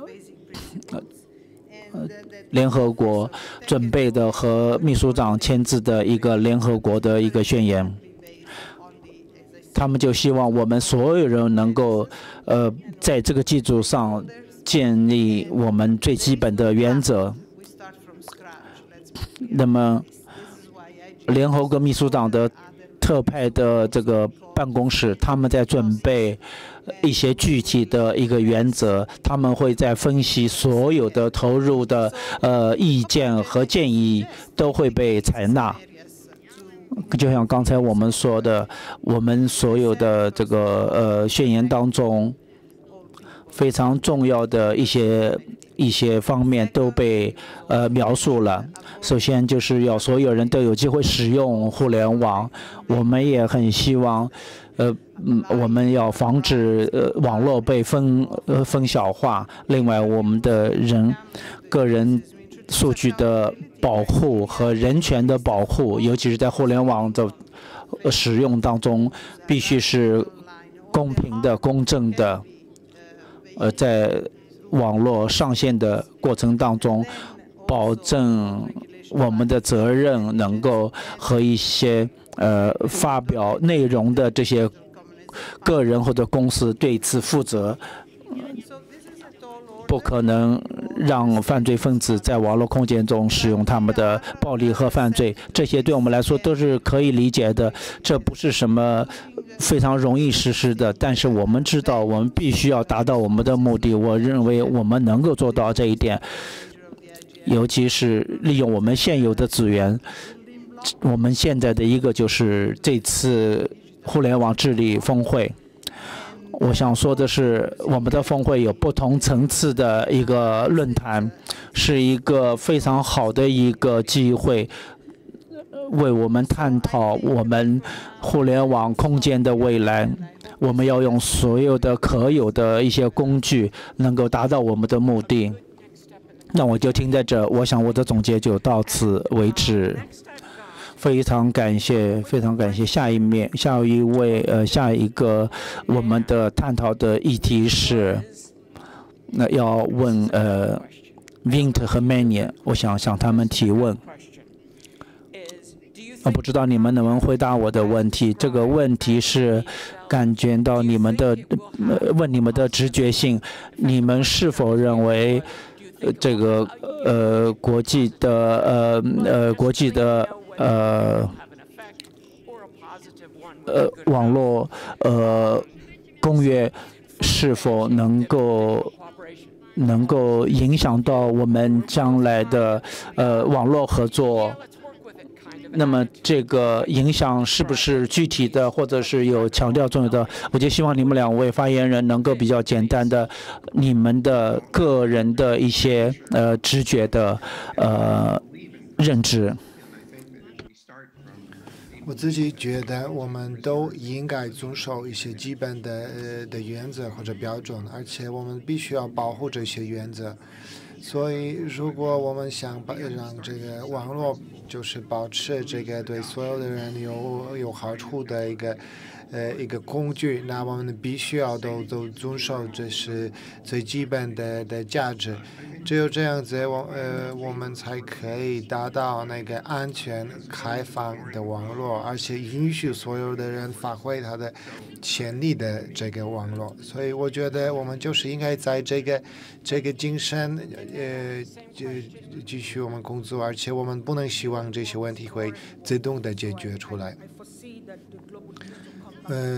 联合国准备的和秘书长签字的一个联合国的一个宣言。他们就希望我们所有人能够呃在这个基础上建立我们最基本的原则。那么，联合国秘书长的特派的这个办公室，他们在准备一些具体的一个原则，他们会在分析所有的投入的呃意见和建议都会被采纳。就像刚才我们说的，我们所有的这个呃宣言当中。非常重要的一些一些方面都被呃描述了。首先就是要所有人都有机会使用互联网，我们也很希望，呃嗯，我们要防止呃网络被分呃分小化。另外，我们的人个人数据的保护和人权的保护，尤其是在互联网的使用当中，必须是公平的、公正的。呃，在网络上线的过程当中，保证我们的责任能够和一些呃发表内容的这些个人或者公司对此负责。不可能让犯罪分子在网络空间中使用他们的暴力和犯罪，这些对我们来说都是可以理解的，这不是什么非常容易实施的，但是我们知道我们必须要达到我们的目的，我认为我们能够做到这一点，尤其是利用我们现有的资源。我们现在的一个就是这次互联网治理峰会。我想说的是，我们的峰会有不同层次的一个论坛，是一个非常好的一个机会，为我们探讨我们互联网空间的未来。我们要用所有的可有的一些工具，能够达到我们的目的。那我就停在这，我想我的总结就到此为止。 非常感谢，非常感谢。下一面，下一位，呃，下一个我们的探讨的议题是，那要问呃 ，Vint 和 Mania， 我想向他们提问。我不知道你们能不能回答我的问题。这个问题是感觉到你们的，呃、问你们的直觉性，你们是否认为，呃、这个呃国际的呃呃国际的呃呃网络呃公约是否能够能够影响到我们将来的呃网络合作？那么这个影响是不是具体的，或者是有强调重要的？我就希望你们两位发言人能够比较简单的，你们的个人的一些呃直觉的呃认知。 我自己觉得我们都应该遵守一些基本的呃的原则或者标准，而且我们必须要保护这些原则。所以，如果我们想把让这个网络就是保持这个对所有的人有有好处的一个呃一个工具，那我们必须要都都遵守这是最基本的的价值。只有这样子，我呃我们才可以达到那个安全开放的网络，而且允许所有的人发挥他的潜力的这个网络。所以我觉得我们就是应该在这个这个精神呃就继续我们工作，而且我们不能希望这些问题会自动的解决出来。呃，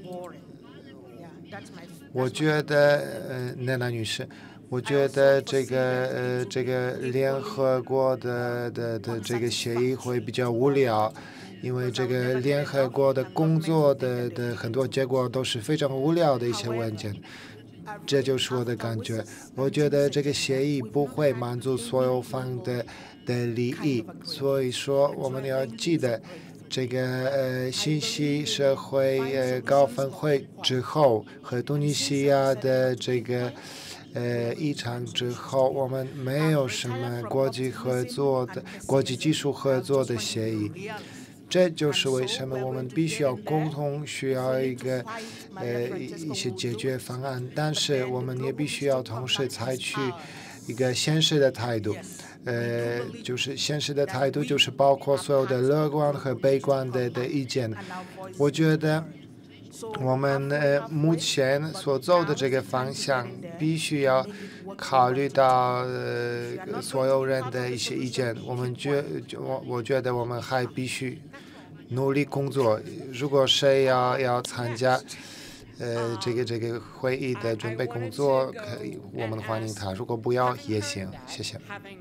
我觉得呃娜娜女士。我觉得这个呃，这个联合国的的的这个协议会比较无聊，因为这个联合国的工作的的很多结果都是非常无聊的一些文件，这就是我的感觉。我觉得这个协议不会满足所有方的的利益，所以说我们要记得。这个呃信息社会呃高峰会之后和突尼西亚的这个呃议场之后，我们没有什么国际合作的国际技术合作的协议，这就是为什么我们必须要共同需要一个呃一些解决方案，但是我们也必须要同时采取一个现实的态度。呃，就是现实的态度，就是包括所有的乐观和悲观的的意见。我觉得我们呃目前所走的这个方向，必须要考虑到呃所有人的一些意见。我们觉我我觉得我们还必须努力工作。如果谁要要参加。呃，这个这个会议的准备工作，可以，我们欢迎他。如果不要也行，谢谢。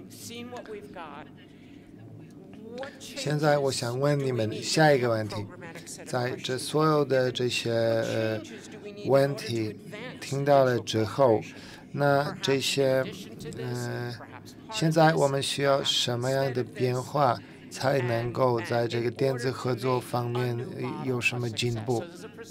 现在我想问你们下一个问题，在这所有的这些呃问题听到了之后，那这些嗯、呃，现在我们需要什么样的变化，才能够在这个电子合作方面有什么进步？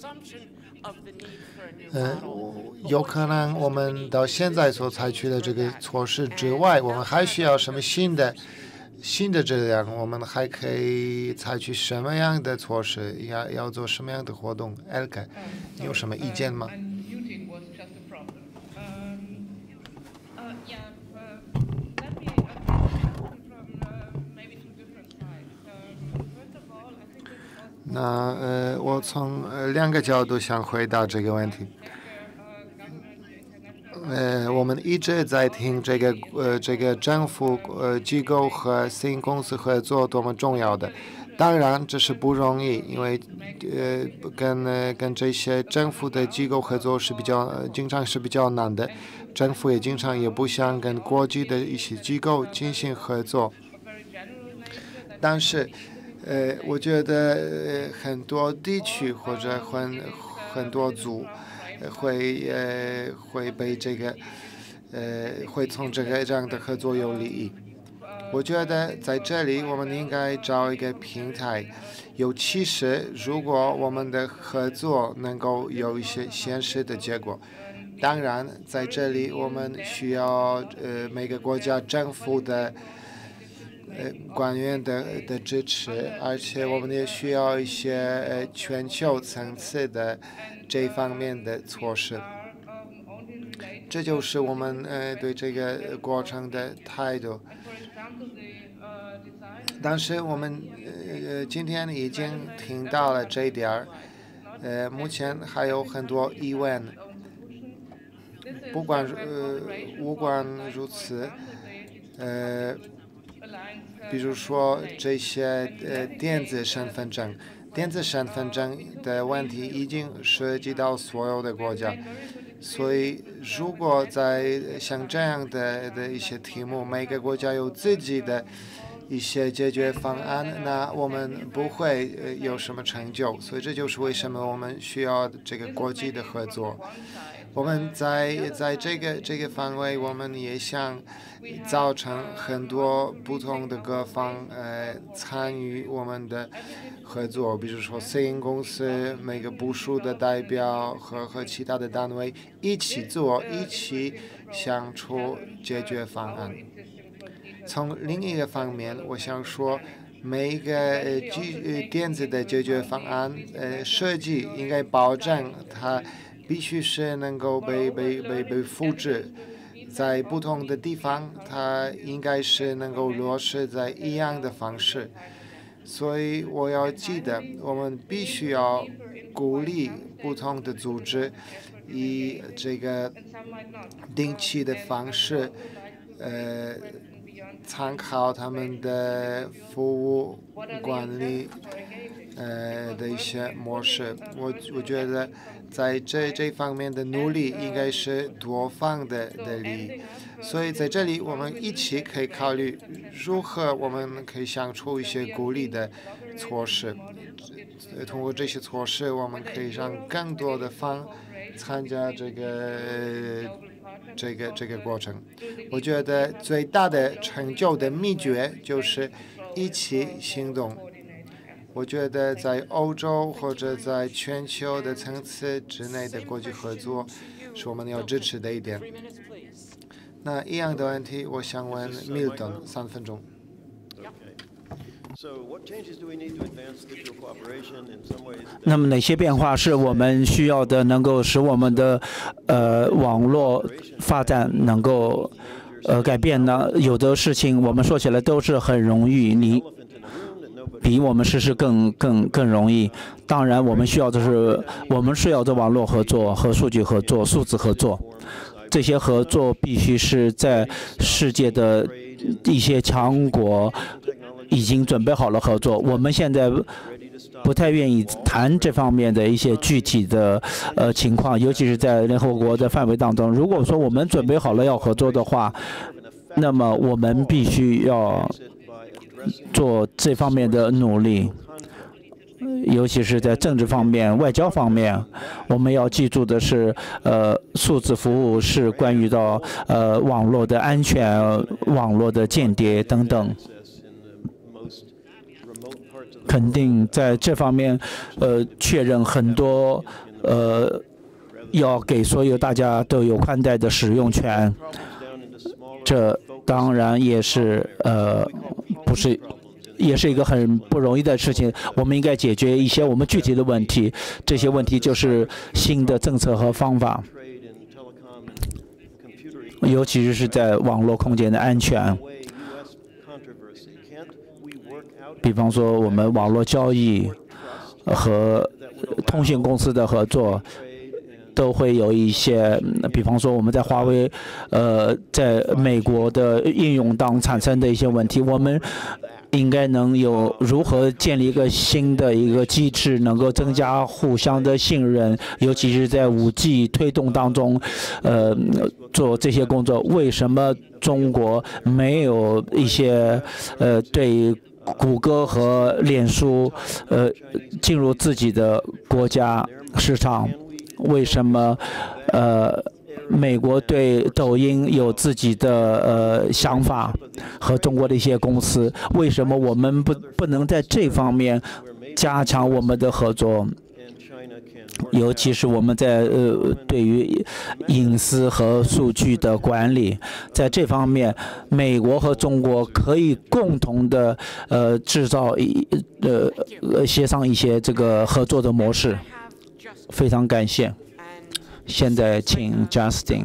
嗯，有可能我们到现在所采取的这个措施之外，我们还需要什么新的新的质量？我们还可以采取什么样的措施？要要做什么样的活动 ？Elke， 你有什么意见吗？那呃，我从呃两个角度想回答这个问题。呃，我们一直在听这个呃这个政府呃机构和私营公司合作多么重要的。当然这是不容易，因为呃跟呃跟这些政府的机构合作是比较、呃、经常是比较难的。政府也经常也不想跟国际的一些机构进行合作。但是。呃，我觉得呃很多地区或者很很多组会呃会被这个呃会从这个这样的合作有利益。我觉得在这里我们应该找一个平台，尤其是如果我们的合作能够有一些现实的结果。当然，在这里我们需要呃每个国家政府的。 呃官员的的支持，而且我们也需要一些呃全球层次的这方面的措施。这就是我们呃对这个过程的态度。但是我们呃今天已经听到了这一点儿，呃目前还有很多疑问。不管呃无关如此，呃比如说这些呃电子身份证，电子身份证的问题已经涉及到所有的国家。所以，如果在像这样的的一些题目，每个国家有自己的一些解决方案，那我们不会呃有什么成就。所以，这就是为什么我们需要这个国际的合作。我们在在这个这个范围，我们也想造成很多不同的各方呃参与我们的合作，比如说私营公司、每个部署的代表和和其他的单位一起做，一起想出解决方案。从另一个方面，我想说，每一个呃机电子的解决方案呃设计应该保证它必须是能够被被被被复制，在不同的地方，它应该是能够落实在一样的方式。所以我要记得，我们必须要鼓励不同的组织以这个定期的方式，呃，参考他们的服务管理呃的一些模式。我我觉得。在这这方面的努力应该是多方的的利益，所以在这里我们一起可以考虑如何我们可以想出一些鼓励的措施。通过这些措施，我们可以让更多的方参加这个这个这个过程。我觉得最大的成就的秘诀就是一起行动。我觉得在欧洲或者在全球的层次之内的国际合作是我们要支持的一点。那一样的问题，我想问 Milton， 三分钟。 那么哪些变化是我们需要的，能够使我们的呃网络发展能够呃改变呢？有的事情我们说起来都是很容易，你。比我们实施更更更容易。当然，我们需要的是我们需要的网络合作和数据合作、数字合作。这些合作必须是在世界的一些强国已经准备好了合作。我们现在不太愿意谈这方面的一些具体的呃情况，尤其是在联合国的范围当中。如果说我们准备好了要合作的话，那么我们必须要做这方面的努力，尤其是在政治方面、外交方面，我们要记住的是，呃，数字服务是关于到呃网络的安全、网络的间谍等等。肯定在这方面，呃，确认很多，呃，要给所有大家都有宽带的使用权。这当然也是呃。不是，也是一个很不容易的事情。我们应该解决一些我们具体的问题，这些问题就是新的政策和方法，尤其是在网络空间的安全。比方说，我们网络交易和通信公司的合作。都会有一些，比方说我们在华为，呃，在美国的应用当产生的一些问题，我们应该能有如何建立一个新的一个机制，能够增加互相的信任，尤其是在 五 G 推动当中，呃，做这些工作。为什么中国没有一些呃对谷歌和脸书呃进入自己的国家市场？为什么，呃，美国对抖音有自己的呃想法和中国的一些公司？为什么我们不不能在这方面加强我们的合作？ 尤其是我们在呃对于隐私和数据的管理，在这方面，美国和中国可以共同的呃制造一呃呃协商一些这个合作的模式。非常感谢。现在请 Justin。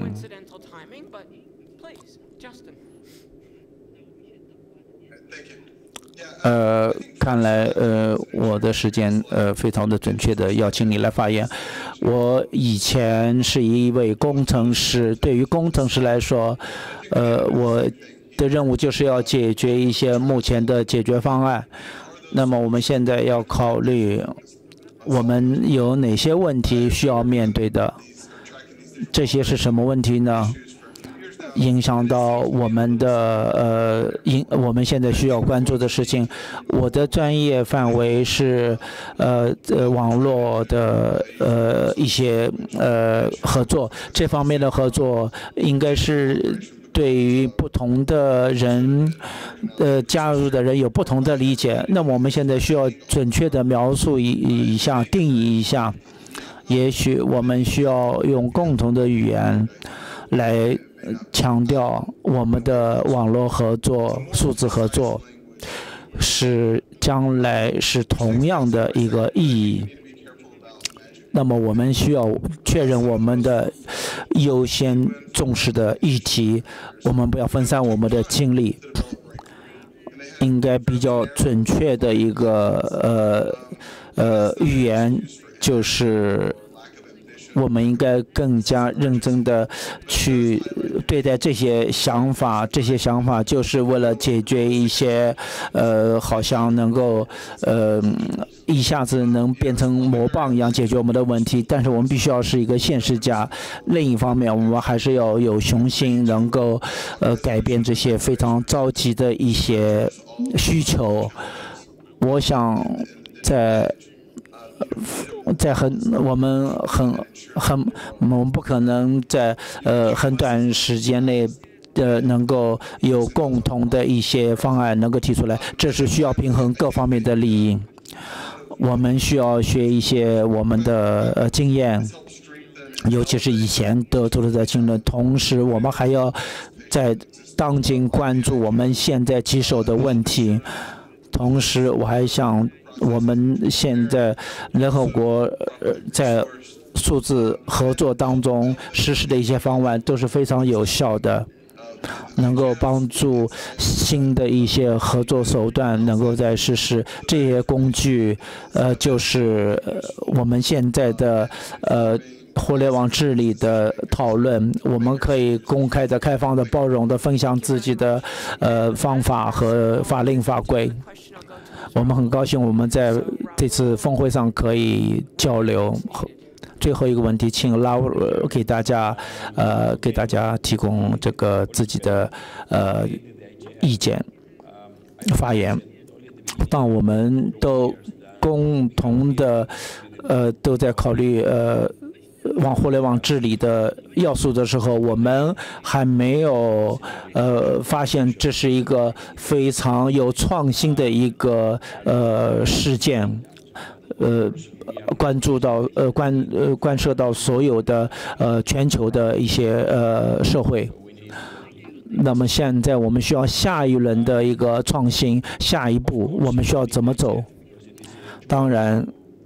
呃，看来呃我的时间呃非常的准确的邀请你来发言。我以前是一位工程师，对于工程师来说，呃我的任务就是要解决一些目前的解决方案。那么我们现在要考虑我们有哪些问题需要面对的，这些是什么问题呢？影响到我们的呃，影我们现在需要关注的事情。我的专业范围是呃呃网络的呃一些呃合作，这方面的合作应该是对于不同的人呃加入的人有不同的理解。那么我们现在需要准确的描述一一下，定义一下。也许我们需要用共同的语言来强调我们的网络合作、数字合作是将来是同样的一个意义。那么我们需要确认我们的优先重视的议题，我们不要分散我们的精力，应该比较准确的一个呃呃语言就是我们应该更加认真的去对待这些想法，这些想法就是为了解决一些呃好像能够呃一下子能变成魔棒一样解决我们的问题，但是我们必须要是一个现实家。另一方面，我们还是要有雄心，能够呃改变这些非常着急的一些需求。我想在在很我们很很我们不可能在呃很短时间内呃能够有共同的一些方案能够提出来，这是需要平衡各方面的利益。我们需要学一些我们的呃经验，尤其是以前得出的经验，同时我们还要在当今关注我们现在棘手的问题。同时我还想我们现在联合国呃在数字合作当中实施的一些方案都是非常有效的，能够帮助新的一些合作手段能够在实施。这些工具呃就是我们现在的呃互联网治理的讨论，我们可以公开的、开放的、包容的分享自己的呃方法和法令法规。我们很高兴我们在这次峰会上可以交流。最后一个问题，请拉给大家呃给大家提供这个自己的呃意见发言。当我们都共同的呃都在考虑呃往互联网治理的要素的时候，我们还没有呃发现这是一个非常有创新的一个呃事件，呃关注到呃关呃关涉到所有的呃全球的一些呃社会。那么现在我们需要下一轮的一个创新，下一步我们需要怎么走？当然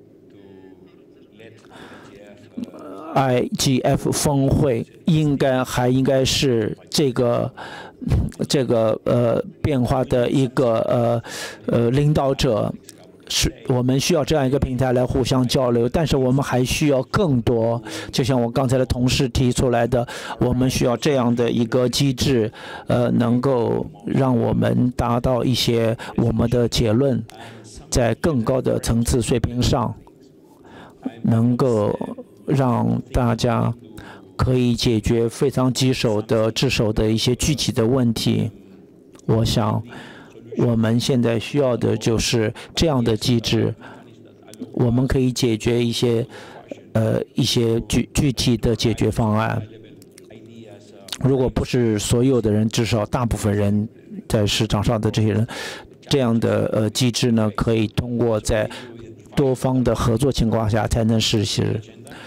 I G F 峰会应该还应该是这个这个呃变化的一个呃呃领导者，是我们需要这样一个平台来互相交流，但是我们还需要更多，就像我刚才的同事提出来的，我们需要这样的一个机制，呃，能够让我们达到一些我们的结论，在更高的层次水平上，能够让大家可以解决非常棘手的、棘手的一些具体的问题。我想，我们现在需要的就是这样的机制，我们可以解决一些呃一些具具体的解决方案。如果不是所有的人，至少大部分人在市场上的这些人，这样的呃机制呢，可以通过在多方的合作情况下才能实施。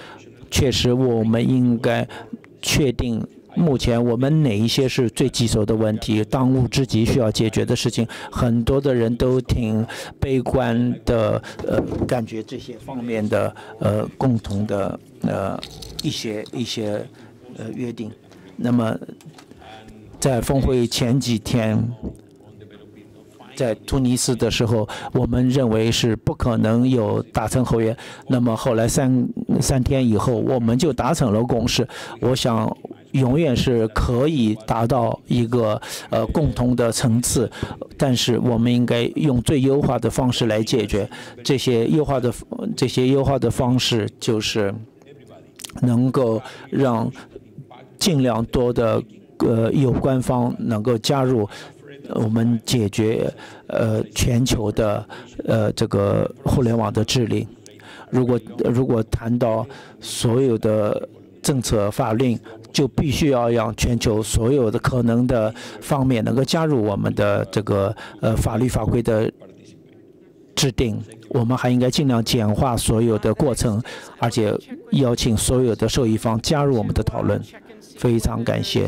确实我们应该确定目前我们哪一些是最棘手的问题，当务之急需要解决的事情。很多的人都挺悲观的，呃，感觉这些方面的呃共同的呃一些一些呃约定。那么在峰会前几天，在突尼斯的时候，我们认为是不可能有达成合约。那么后来三三天以后，我们就达成了共识。我想永远是可以达到一个呃共同的层次，但是我们应该用最优化的方式来解决。这些优化的这些优化的方式就是能够让尽量多的呃有关方能够加入。我们解决呃全球的呃这个互联网的治理。如果如果谈到所有的政策法令，就必须要让全球所有的可能的方面能够加入我们的这个呃法律法规的制定。我们还应该尽量简化所有的过程，而且邀请所有的受益方加入我们的讨论。非常感谢。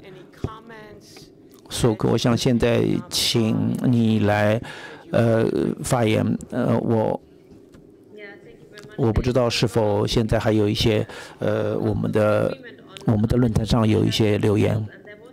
苏克，我想现在请你来，呃，发言。呃，我我不知道是否现在还有一些，呃，我们的我们的论坛上有一些留言，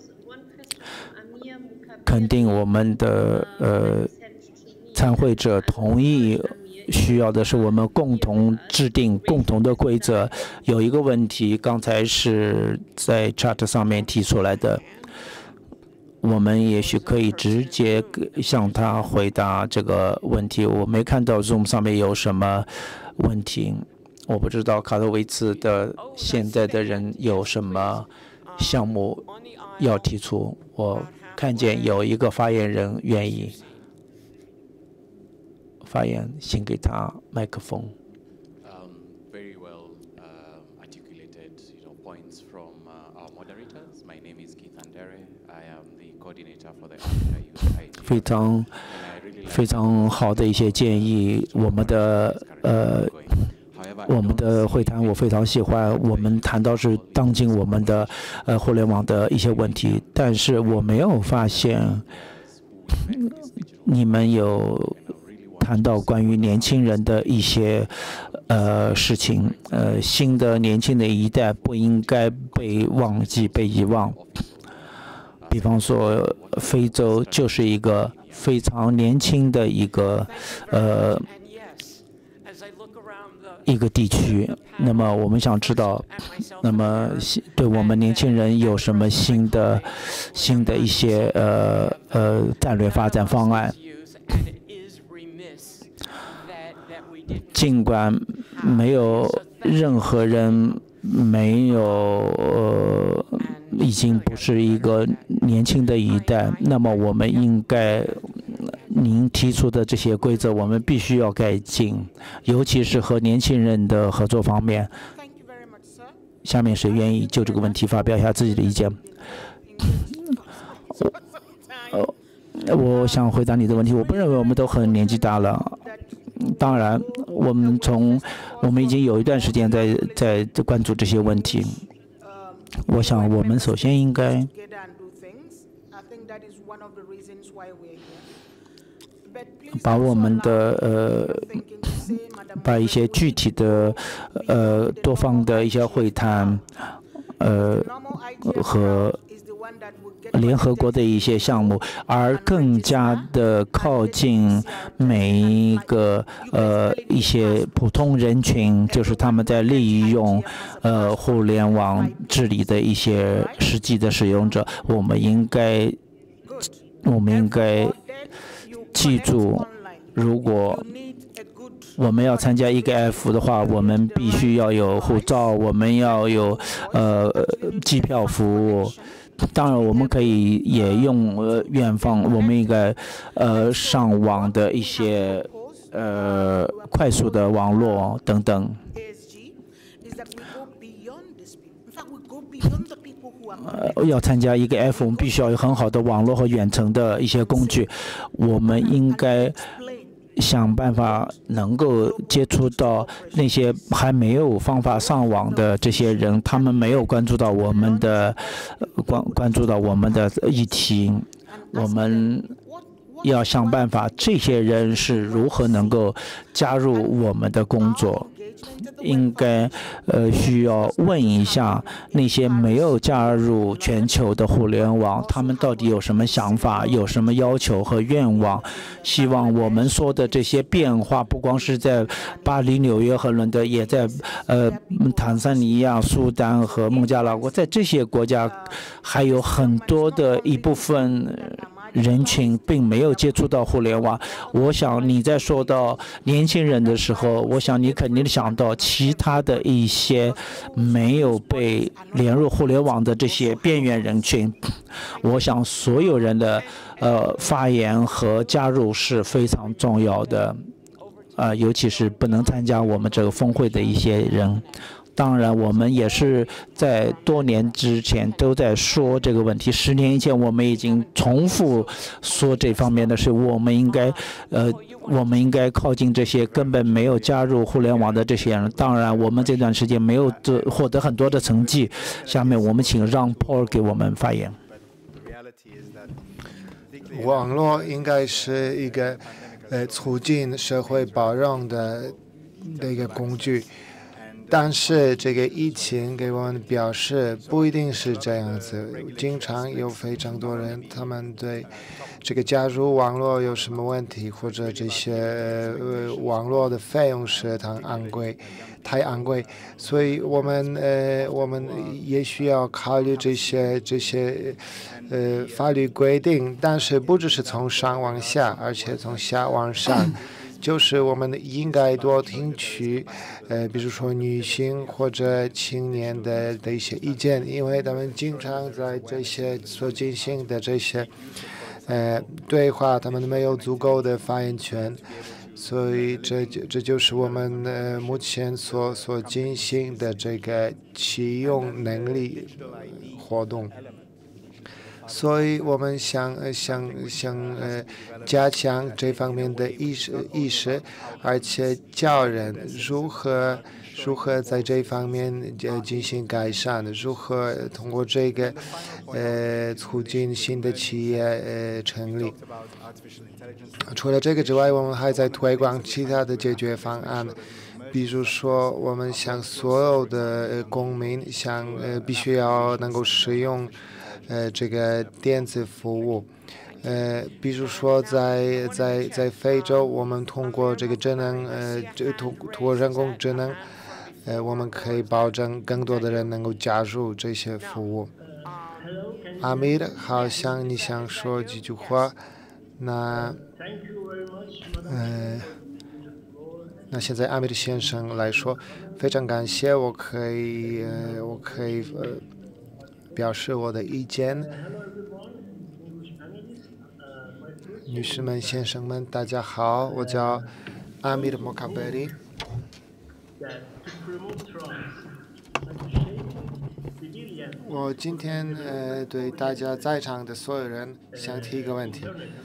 肯定我们的呃参会者同意需要的是我们共同制定共同的规则。有一个问题，刚才是在 chat 上面提出来的。我们也许可以直接向他回答这个问题。我没看到 Zoom 上面有什么问题，我不知道卡托维茨的现在的人有什么项目要提出。我看见有一个发言人愿意发言，请给他麦克风。非常非常好的一些建议，我们的呃我们的会谈我非常喜欢。我们谈到是当今我们的呃互联网的一些问题，但是我没有发现你们有谈到关于年轻人的一些呃事情。呃，新的年轻的一代不应该被忘记、被遗忘。比方说，非洲就是一个非常年轻的一个呃一个地区。那么我们想知道，那么对我们年轻人有什么新的新的一些呃呃战略发展方案？尽管没有任何人没有呃。已经不是一个年轻的一代，那么我们应该，您提出的这些规则，我们必须要改进，尤其是和年轻人的合作方面。下面谁愿意就这个问题发表一下自己的意见？我呃，我想回答你的问题。我不认为我们都很年纪大了。当然，我们从我们已经有一段时间在在关注这些问题。我想，我们首先应该把我们的呃，把一些具体的呃多方的一些会谈，呃和联合国的一些项目，而更加的靠近每一个呃一些普通人群，就是他们在利用呃互联网治理的一些实际的使用者。我们应该，我们应该记住，如果我们要参加一个 F 的话，我们必须要有护照，我们要有呃机票服务。当然，我们可以也用呃远方，我们应该呃上网的一些呃快速的网络等等。呃，要参加一个 F， 我们必须要有很好的网络和远程的一些工具。我们应该想办法能够接触到那些还没有方法上网的这些人，他们没有关注到我们的关关注到我们的议题，我们要想办法，这些人是如何能够加入我们的工作。应该呃需要问一下那些没有加入全球的互联网，他们到底有什么想法，有什么要求和愿望。希望我们说的这些变化，不光是在巴黎、纽约和伦敦，也在呃坦桑尼亚、苏丹和孟加拉国，在这些国家还有很多的一部分人群并没有接触到互联网。我想你在说到年轻人的时候，我想你肯定想到其他的一些没有被连入互联网的这些边缘人群。我想所有人的呃发言和加入是非常重要的，呃，尤其是不能参加我们这个峰会的一些人。当然，我们也是在多年之前都在说这个问题。十年以前，我们已经重复说这方面的事。我们应该，呃，我们应该靠近这些根本没有加入互联网的这些人。当然，我们这段时间没有获得很多的成绩。下面我们请让 Paul 给我们发言。 网络应该是一个呃促进社会包容的的一个工具。但是这个疫情给我们表示不一定是这样子，经常有非常多人他们对这个加入网络有什么问题，或者这些呃网络的费用是太昂贵，太昂贵，所以我们呃我们也需要考虑这些这些呃法律规定，但是不只是从上往下，而且从下往上。就是我们应该多听取，呃，比如说女性或者青年的的一些意见，因为他们经常在这些所进行的这些，呃，对话，他们没有足够的发言权，所以这就这就是我们呃目前所所进行的这个启用能力活动。所以我们想呃想想呃加强这方面的意识意识，而且教人如何如何在这方面呃进行改善，如何通过这个呃促进新的企业呃成立。除了这个之外，我们还在推广其他的解决方案。比如说，我们向所有的公民，向呃必须要能够使用。呃，这个电子服务，呃，比如说在在在非洲，我们通过这个智能，呃，这通通过人工智能，呃，我们可以保证更多的人能够加入这些服务。阿米尔，好像你想说几句话，那，呃，那现在阿米尔先生来说，非常感谢，我可以，呃，我可以，呃。表示我的意见。女士们、先生们，大家好，我叫阿米尔·莫卡贝里。我今天呃对大家在场的所有人想提一个问题：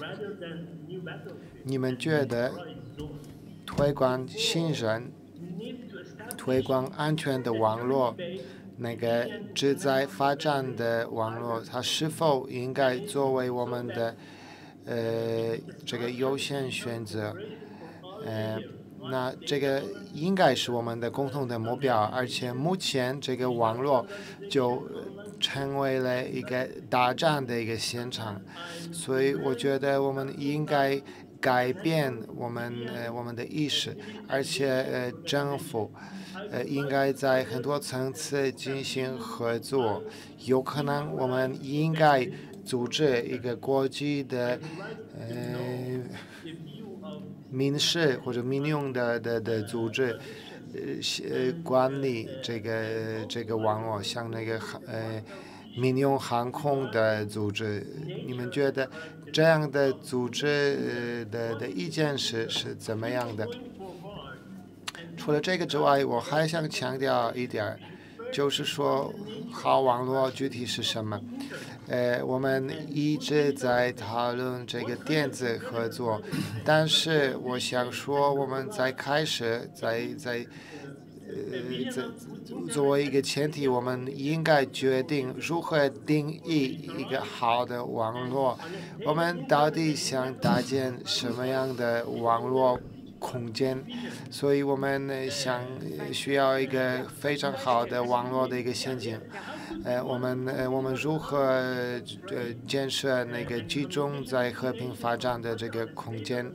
你们觉得推广信任、推广安全的网络？那个旨在发展的网络，它是否应该作为我们的呃这个优先选择？呃，那这个应该是我们的共同的目标，而且目前这个网络就成为了一个大战的一个现场，所以我觉得我们应该改变我们呃我们的意识，而且呃政府。呃，应该在很多层次进行合作，有可能我们应该组织一个国际的呃民事或者民用的的的组织，呃管理这个这个网络，像那个呃民用航空的组织。你们觉得这样的组织的的意见是是怎么样的？除了这个之外，我还想强调一点，就是说好网络具体是什么？ 呃，我们一直在讨论这个电子合作，但是我想说，我们在开始在在呃在作为一个前提，我们应该决定如何定义一个好的网络，我们到底想搭建什么样的网络空间？所以我们想需要一个非常好的网络的一个陷阱。呃，我们呃，我们如何呃建设那个集中在和平发展的这个空间？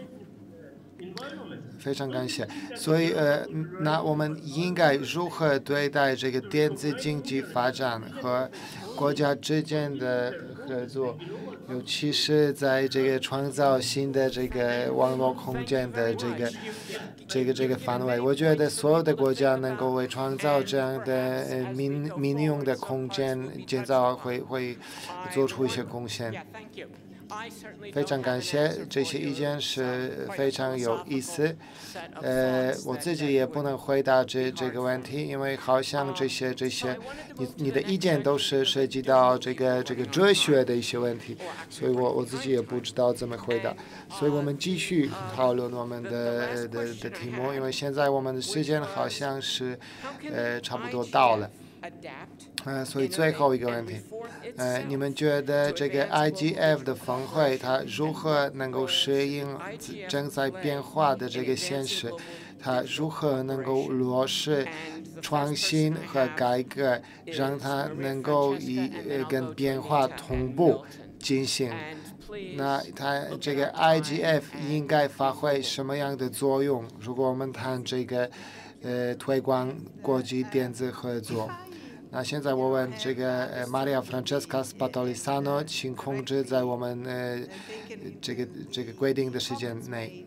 非常感谢。所以呃，那我们应该如何对待这个电子经济发展和国家之间的合作？尤其是在这个创造新的这个网络空间的这个这个这个范围，我觉得所有的国家能够为创造这样的呃民民用的空间建造会会做出一些贡献。非常感谢，这些意见是非常有意思。呃，我自己也不能回答这这个问题，因为好像这些这些，你你的意见都是涉及到这个这个哲学的一些问题，所以我我自己也不知道怎么回答。所以我们继续讨论我们的的的题目，因为现在我们的时间好像是呃差不多到了。呃，所以最后一个问题，呃，你们觉得这个 I G F 的峰会它如何能够适应正在变化的这个现实？它如何能够落实创新和改革，让它能够以呃跟变化同步进行？那它这个 I G F 应该发挥什么样的作用？如果我们谈这个呃推广国际电子合作？那现在我问这个呃 Maria Francesca Spatolisano， 请控制在我们呃这个这个规定的时间内。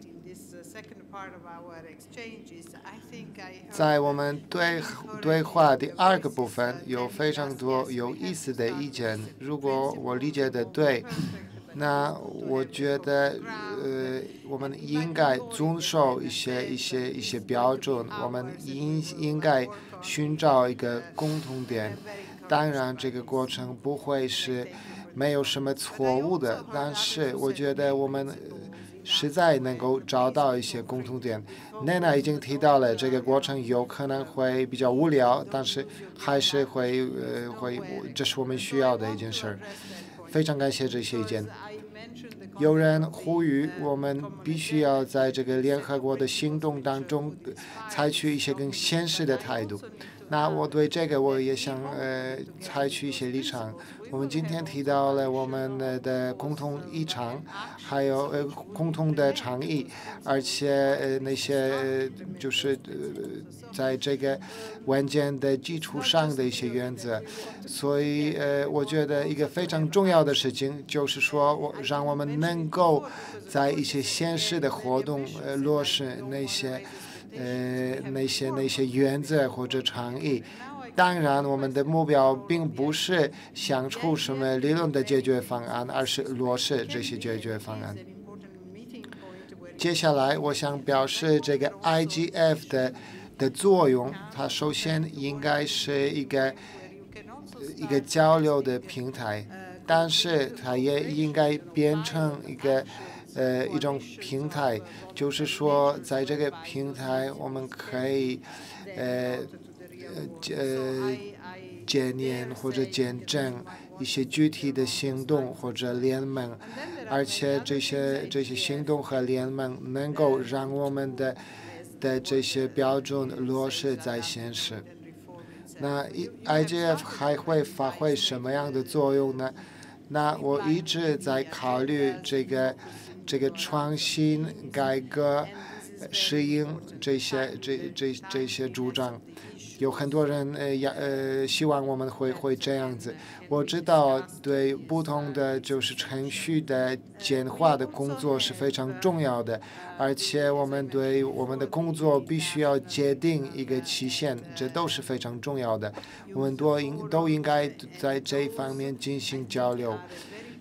在我们对对话第二个部分有非常多有意思的意见，如果我理解的对，那我觉得呃我们应该遵守一些一些一些标准，我们应应该寻找一个共同点。当然这个过程不会是没有什么错误的，但是我觉得我们实在能够找到一些共同点。奈奈已经提到了这个过程有可能会比较无聊，但是还是会呃会这是我们需要的一件事儿。非常感谢这些意见。有人呼吁我们必须要在这个联合国的行动当中采取一些更现实的态度。那我对这个我也想呃采取一些立场。我们今天提到了我们的共同议场，还有呃共同的倡议，而且呃那些呃就是呃在这个文件的基础上的一些原则。所以呃我觉得一个非常重要的事情就是说，我让我们能够在一些现实的活动呃落实那些呃那些那些原则或者倡议。当然，我们的目标并不是想出什么理论的解决方案，而是落实这些解决方案。接下来，我想表示这个 I G F 的的作用，它首先应该是一个一个交流的平台，但是它也应该变成一个呃一种平台，就是说，在这个平台我们可以呃。呃，检验或者见证一些具体的行动或者联盟，而且这些这些行动和联盟能够让我们的的这些标准落实在现实。那 I G F 还会发挥什么样的作用呢？那我一直在考虑这个这个创新改革适应这些这这这些主张。有很多人呃要呃希望我们会会这样子。我知道对不同的就是程序的简化的工作是非常重要的，而且我们对我们的工作必须要界定一个期限，这都是非常重要的。我们都应都应该在这一方面进行交流。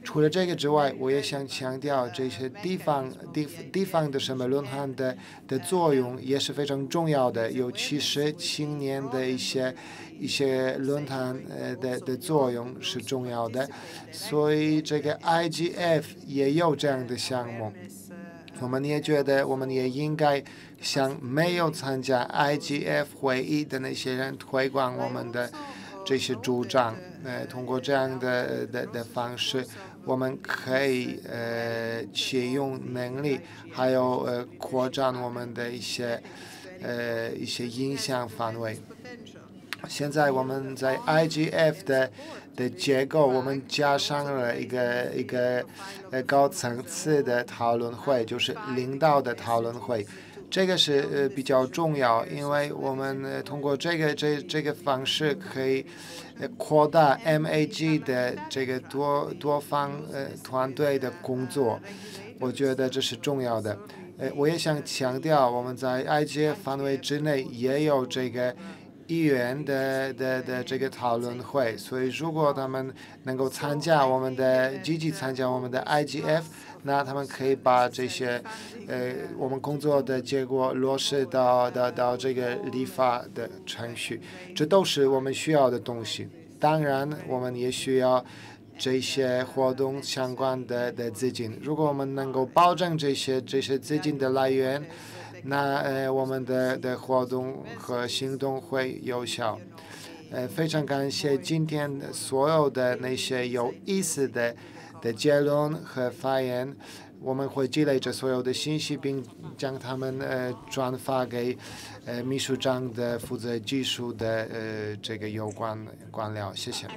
除了这个之外，我也想强调这些地方地地方的什么论坛的的作用也是非常重要的，尤其是青年的一些一些论坛呃的的作用是重要的，所以这个 I G F 也有这样的项目。我们也觉得，我们也应该向没有参加 I G F 会议的那些人推广我们的这些主张。呃，通过这样的的的方式，我们可以呃启用能力，还有呃扩展我们的一些呃一些影响范围。现在我们在 I G F 的的结构，我们加上了一个一个呃高层次的讨论会，就是领导的讨论会。这个是呃比较重要，因为我们呃通过这个这这个方式可以呃扩大 M A G 的这个多多方呃团队的工作，我觉得这是重要的。呃，我也想强调，我们在 I G F 范围之内也有这个议员的的的这个讨论会，所以如果他们能够参加我们的积极参加我们的 I G F， 那他们可以把这些呃我们工作的结果落实到到到这个立法的程序，这都是我们需要的东西。当然，我们也需要这些活动相关的的资金。如果我们能够保证这些这些资金的来源，那呃我们的的活动和行动会有效。呃，非常感谢今天所有的那些有意思的的结论和发言，我们会积累着所有的信息，并将它们呃转发给呃秘书长的负责技术的呃这个有关官僚。谢谢。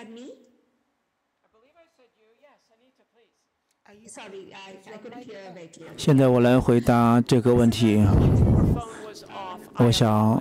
现在我来回答这个问题。我想，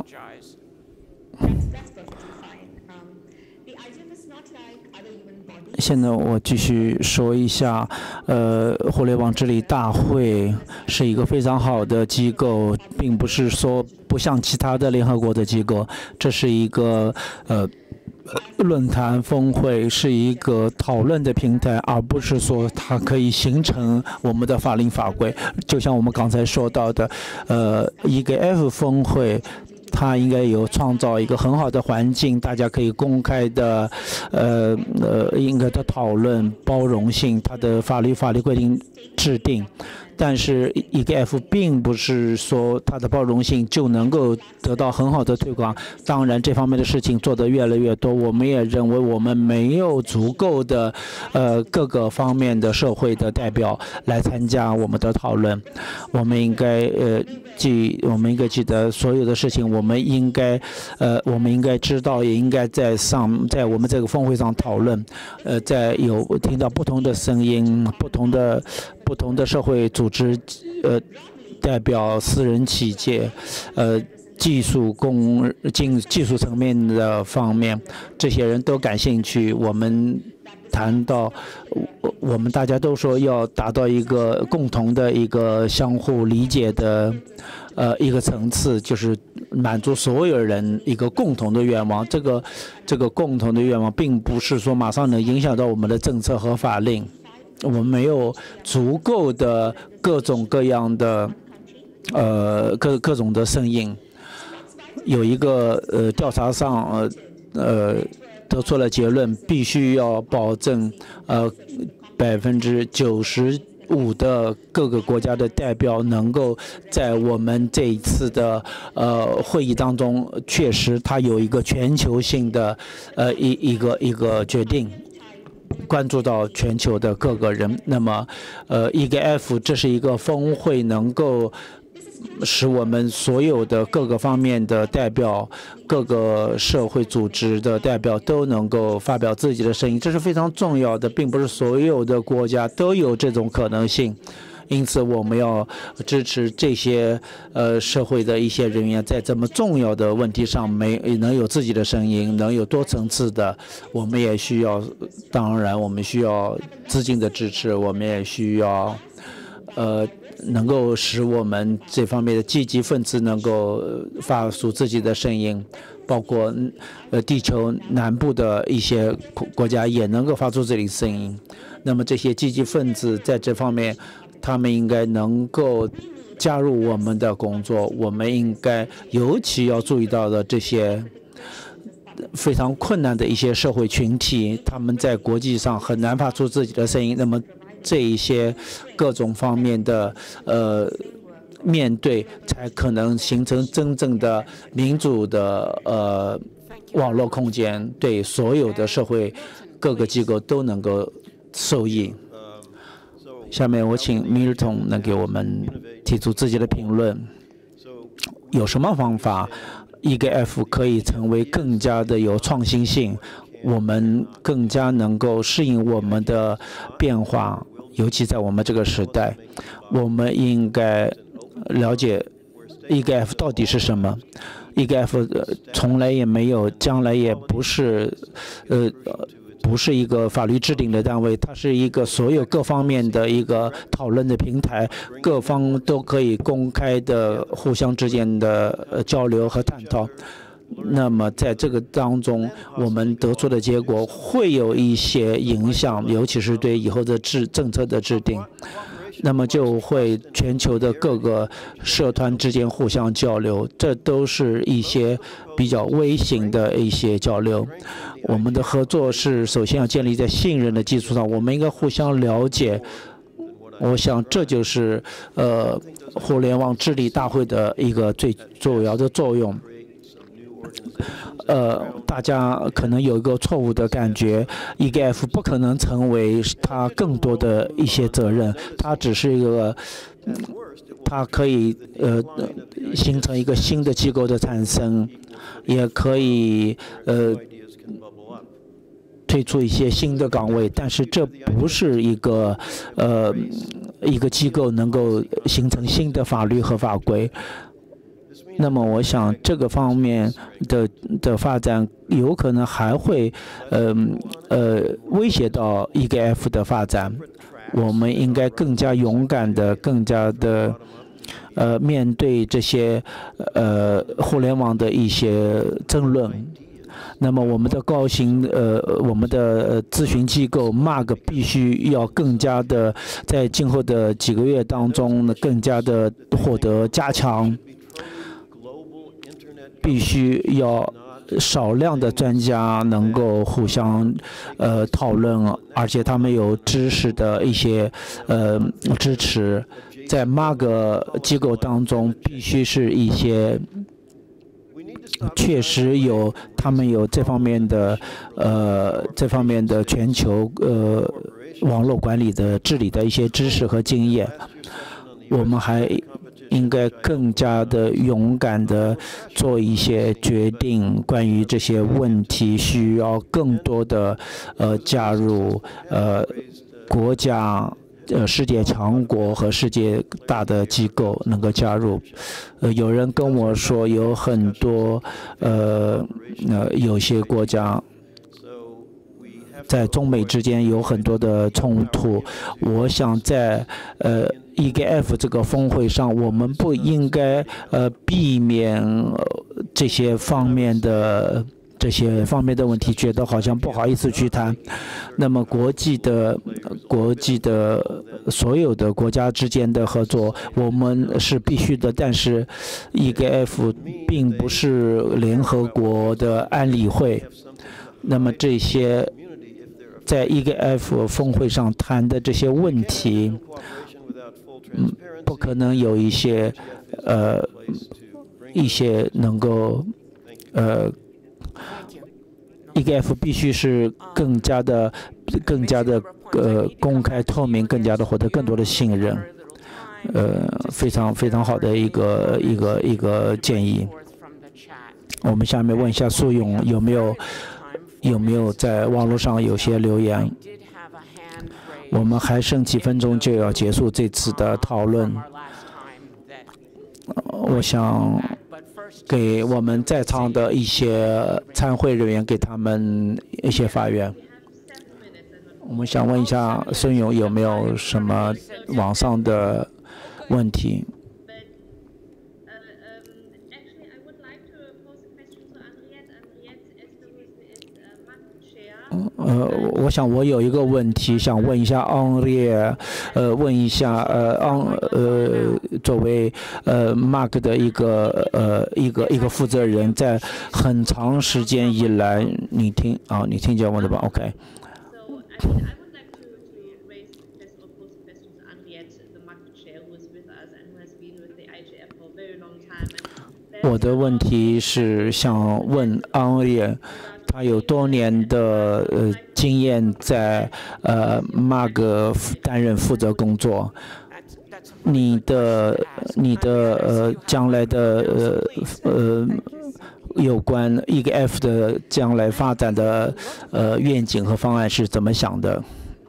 现在我继续说一下，呃，互联网治理大会是一个非常好的机构，并不是说不像其他的联合国的机构，这是一个呃。论坛峰会是一个讨论的平台，而不是说它可以形成我们的法令法规。就像我们刚才说到的，呃，一个 F 峰会，它应该有创造一个很好的环境，大家可以公开的，呃呃，应该的讨论，包容性，它的法律法律规定制定。但是一个 F 并不是说它的包容性就能够得到很好的推广。当然，这方面的事情做得越来越多，我们也认为我们没有足够的呃各个方面的社会的代表来参加我们的讨论。我们应该呃记，我们应该记得所有的事情，我们应该呃我们应该知道，也应该在上在我们这个峰会上讨论。呃，在有听到不同的声音，不同的。不同的社会组织，呃，代表私人企业，呃，技术工技技术层面的方面，这些人都感兴趣。我们谈到，我们大家都说要达到一个共同的一个相互理解的，呃，一个层次，就是满足所有人一个共同的愿望。这个这个共同的愿望，并不是说马上能影响到我们的政策和法令。我们没有足够的各种各样的呃各各种的声音。有一个呃调查上呃呃得出了结论，必须要保证呃百分之九十五的各个国家的代表能够在我们这一次的呃会议当中，确实它有一个全球性的呃一一个一个决定。关注到全球的各个人，那么，呃，一个 F 这是一个峰会，能够使我们所有的各个方面的代表、各个社会组织的代表都能够发表自己的声音，这是非常重要的，并不是所有的国家都有这种可能性。因此，我们要支持这些呃社会的一些人员，在这么重要的问题上没能有自己的声音，能有多层次的。我们也需要，当然我们需要资金的支持，我们也需要呃能够使我们这方面的积极分子能够发出自己的声音。包括呃地球南部的一些国家也能够发出这里声音。 那么这些积极分子在这方面，他们应该能够加入我们的工作。我们应该尤其要注意到的这些非常困难的一些社会群体，他们在国际上很难发出自己的声音。那么这一些各种方面的呃面对，才可能形成真正的民主的呃网络空间，对所有的社会各个机构都能够受益。下面我请 Milton 能给我们提出自己的评论。有什么方法 E G F 可以成为更加的有创新性，我们更加能够适应我们的变化，尤其在我们这个时代，我们应该了解 E G F 到底是什么。E G F 从来也没有，将来也不是，呃。不是一个法律制定的单位，它是一个所有各方面的一个讨论的平台，各方都可以公开的互相之间的交流和探讨。那么在这个当中，我们得出的结果会有一些影响，尤其是对以后的制政策的制定。那么就会全球的各个社团之间互相交流，这都是一些比较微型的一些交流。我们的合作是首先要建立在信任的基础上，我们应该互相了解。我想这就是呃互联网治理大会的一个最主要的作用。呃，大家可能有一个错误的感觉 ，E G F 不可能成为它更多的一些责任，它只是一个，它可以呃形成一个新的机构的产生，也可以呃推出一些新的岗位，但是这不是一个呃一个机构能够形成新的法律和法规。那么我想这个方面的的发展有可能还会呃呃威胁到 E G F 的发展。我们应该更加勇敢的、更加的呃面对这些呃互联网的一些争论。那么我们的高型呃我们的咨询机构 M A G 必须要更加的在今后的几个月当中呢更加的获得加强。必须要少量的专家能够互相呃讨论，而且他们有知识的一些呃支持。在 M A G 机构当中，必须是一些确实有他们有这方面的呃这方面的全球呃网络管理的治理的一些知识和经验。我们还应该更加的勇敢的做一些决定，关于这些问题需要更多的呃加入呃国家、呃世界强国和世界大的机构能够加入。呃，有人跟我说有很多呃呃有些国家在中美之间有很多的冲突，我想在呃 E G F 这个峰会上，我们不应该呃避免、呃、这些方面的这些方面的问题，觉得好像不好意思去谈。那么国际的国际的所有的国家之间的合作，我们是必须的，但是 E G F 并不是联合国的安理会。那么这些在 E G F 峰会上谈的这些问题，嗯，不可能有一些呃一些能够呃 E G F 必须是更加的更加的呃公开透明，更加的获得更多的信任。呃，非常非常好的一个一个一个建议。我们下面问一下苏勇有没有有没有在网络上有些留言？我们还剩几分钟就要结束这次的讨论。我想给我们在场的一些参会人员给他们一些发言。我们想问一下孙勇有没有什么网上的问题？ 呃，我想我有一个问题想问一下 Henri， 呃，问一下呃 Henri 呃，作为呃 Mark 的一个呃一个一个负责人，在很长时间以来，你听啊，你听见我的吧 ？OK。我的问题是想问 Henri， 他有多年的呃经验在呃 Mark 担任负责工作。你的你的呃将来的呃呃有关 E G F 的将来发展的呃愿景和方案是怎么想的？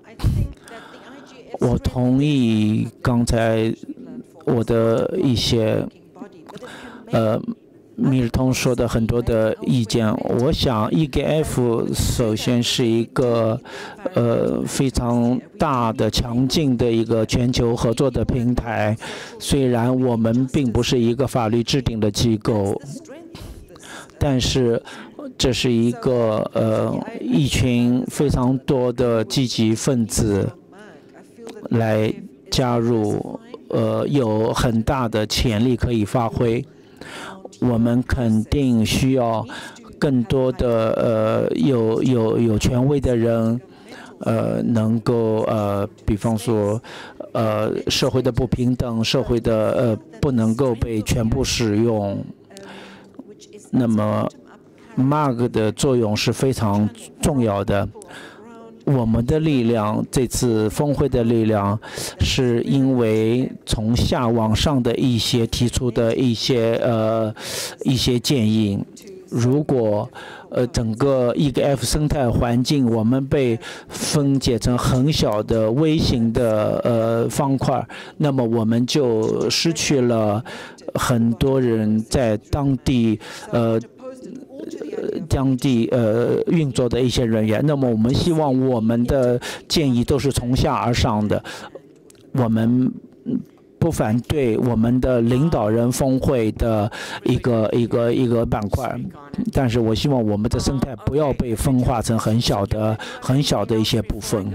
我同意刚才我的一些呃米尔通说的很多的意见。我想 E G F 首先是一个呃非常大的强劲的一个全球合作的平台，虽然我们并不是一个法律制定的机构，但是这是一个呃一群非常多的积极分子来加入，呃有很大的潜力可以发挥。我们肯定需要更多的呃有有有权威的人，呃能够呃比方说呃社会的不平等，社会的呃不能够被全部使用。那么 Mark 的作用是非常重要的。我们的力量，这次峰会的力量，是因为从下往上的一些提出的一些呃一些建议。如果呃整个 E G F 生态环境我们被分解成很小的微型的呃方块，那么我们就失去了很多人在当地呃。当地呃运作的一些人员，那么我们希望我们的建议都是从下而上的。我们不反对我们的领导人峰会的一个一个一个板块，但是我希望我们的生态不要被分化成很小的很小的一些部分。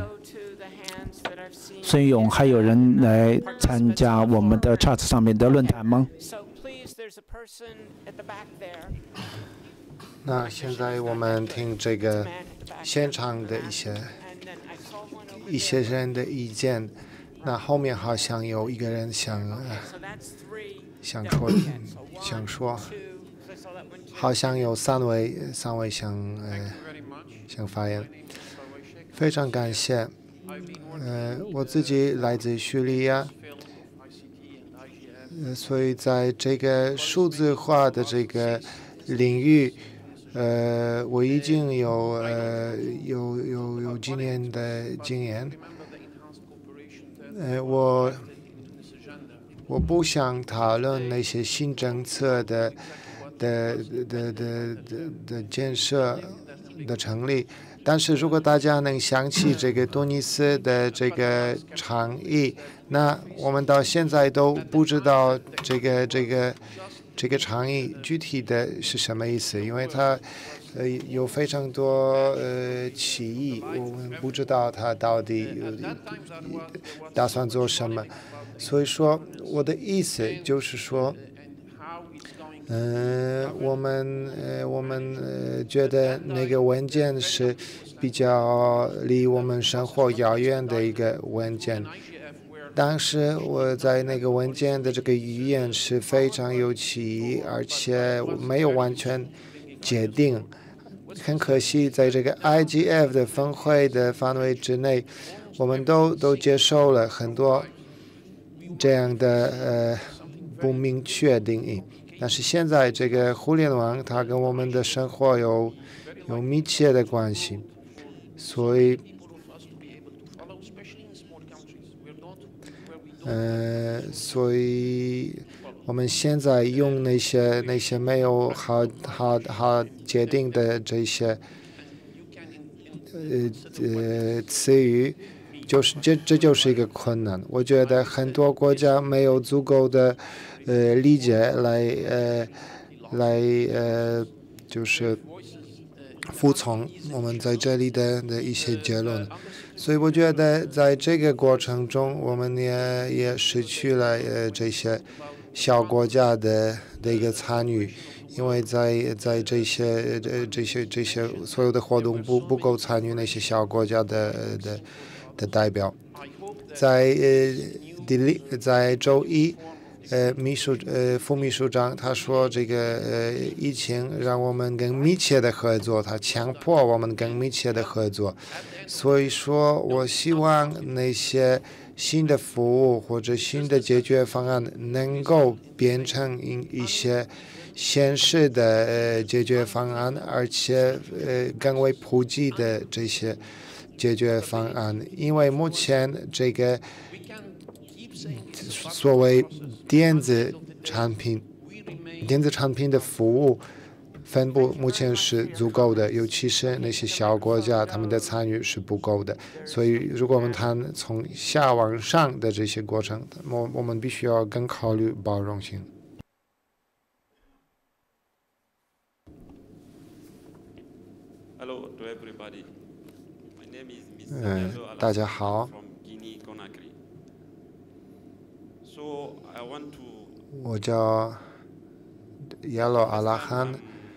孙勇，还有人来参加我们的 chat 上面的论坛吗？ 那现在我们听这个现场的一些一些人的意见。那后面好像有一个人想、呃、想说想说，好像有三位三位想呃想发言。非常感谢。呃，我自己来自叙利亚，呃，所以在这个数字化的这个领域。呃，我已经有呃有有有几年的经验。呃，我我不想讨论那些新政策的的的的的的建设的成立，但是如果大家能想起这个突尼斯的这个倡议，那我们到现在都不知道这个这个。这个倡议具体的是什么意思？因为它呃有非常多呃歧义，我们不知道它到底打算做什么。所以说，我的意思就是说，嗯、呃，我们呃我们呃觉得那个文件是比较离我们生活遥远的一个文件。当时我在那个文件的这个语言是非常有歧义，而且没有完全界定。很可惜，在这个 I G F 的峰会的范围之内，我们都都接受了很多这样的呃不明确定义。但是现在这个互联网它跟我们的生活有有密切的关系，所以。呃，所以我们现在用那些那些没有好好好界定的这些呃呃词语，就是这这就是一个困难。我觉得很多国家没有足够的呃理解来呃来呃就是服从我们在这里的的一些结论。所以我觉得在这个过程中，我们也也失去了呃这些小国家的的一个参与，因为在在这些呃这些这些所有的活动不不够参与那些小国家的的的代表。在呃第六在周一。呃，秘书呃，副秘书长他说，这个呃，疫情让我们更密切的合作，他强迫我们更密切的合作。所以说，我希望那些新的服务或者新的解决方案能够变成一些现实的呃解决方案，而且呃更为普及的这些解决方案，因为目前这个。所谓电子产品，电子产品的服务分布目前是足够的，尤其是那些小国家，他们的参与是不够的。所以，如果我们谈从下往上的这些过程，我我们必须要更考虑包容性。 Hello to everybody. My name is Mister 嗯，大家好。我叫亚罗阿拉罕，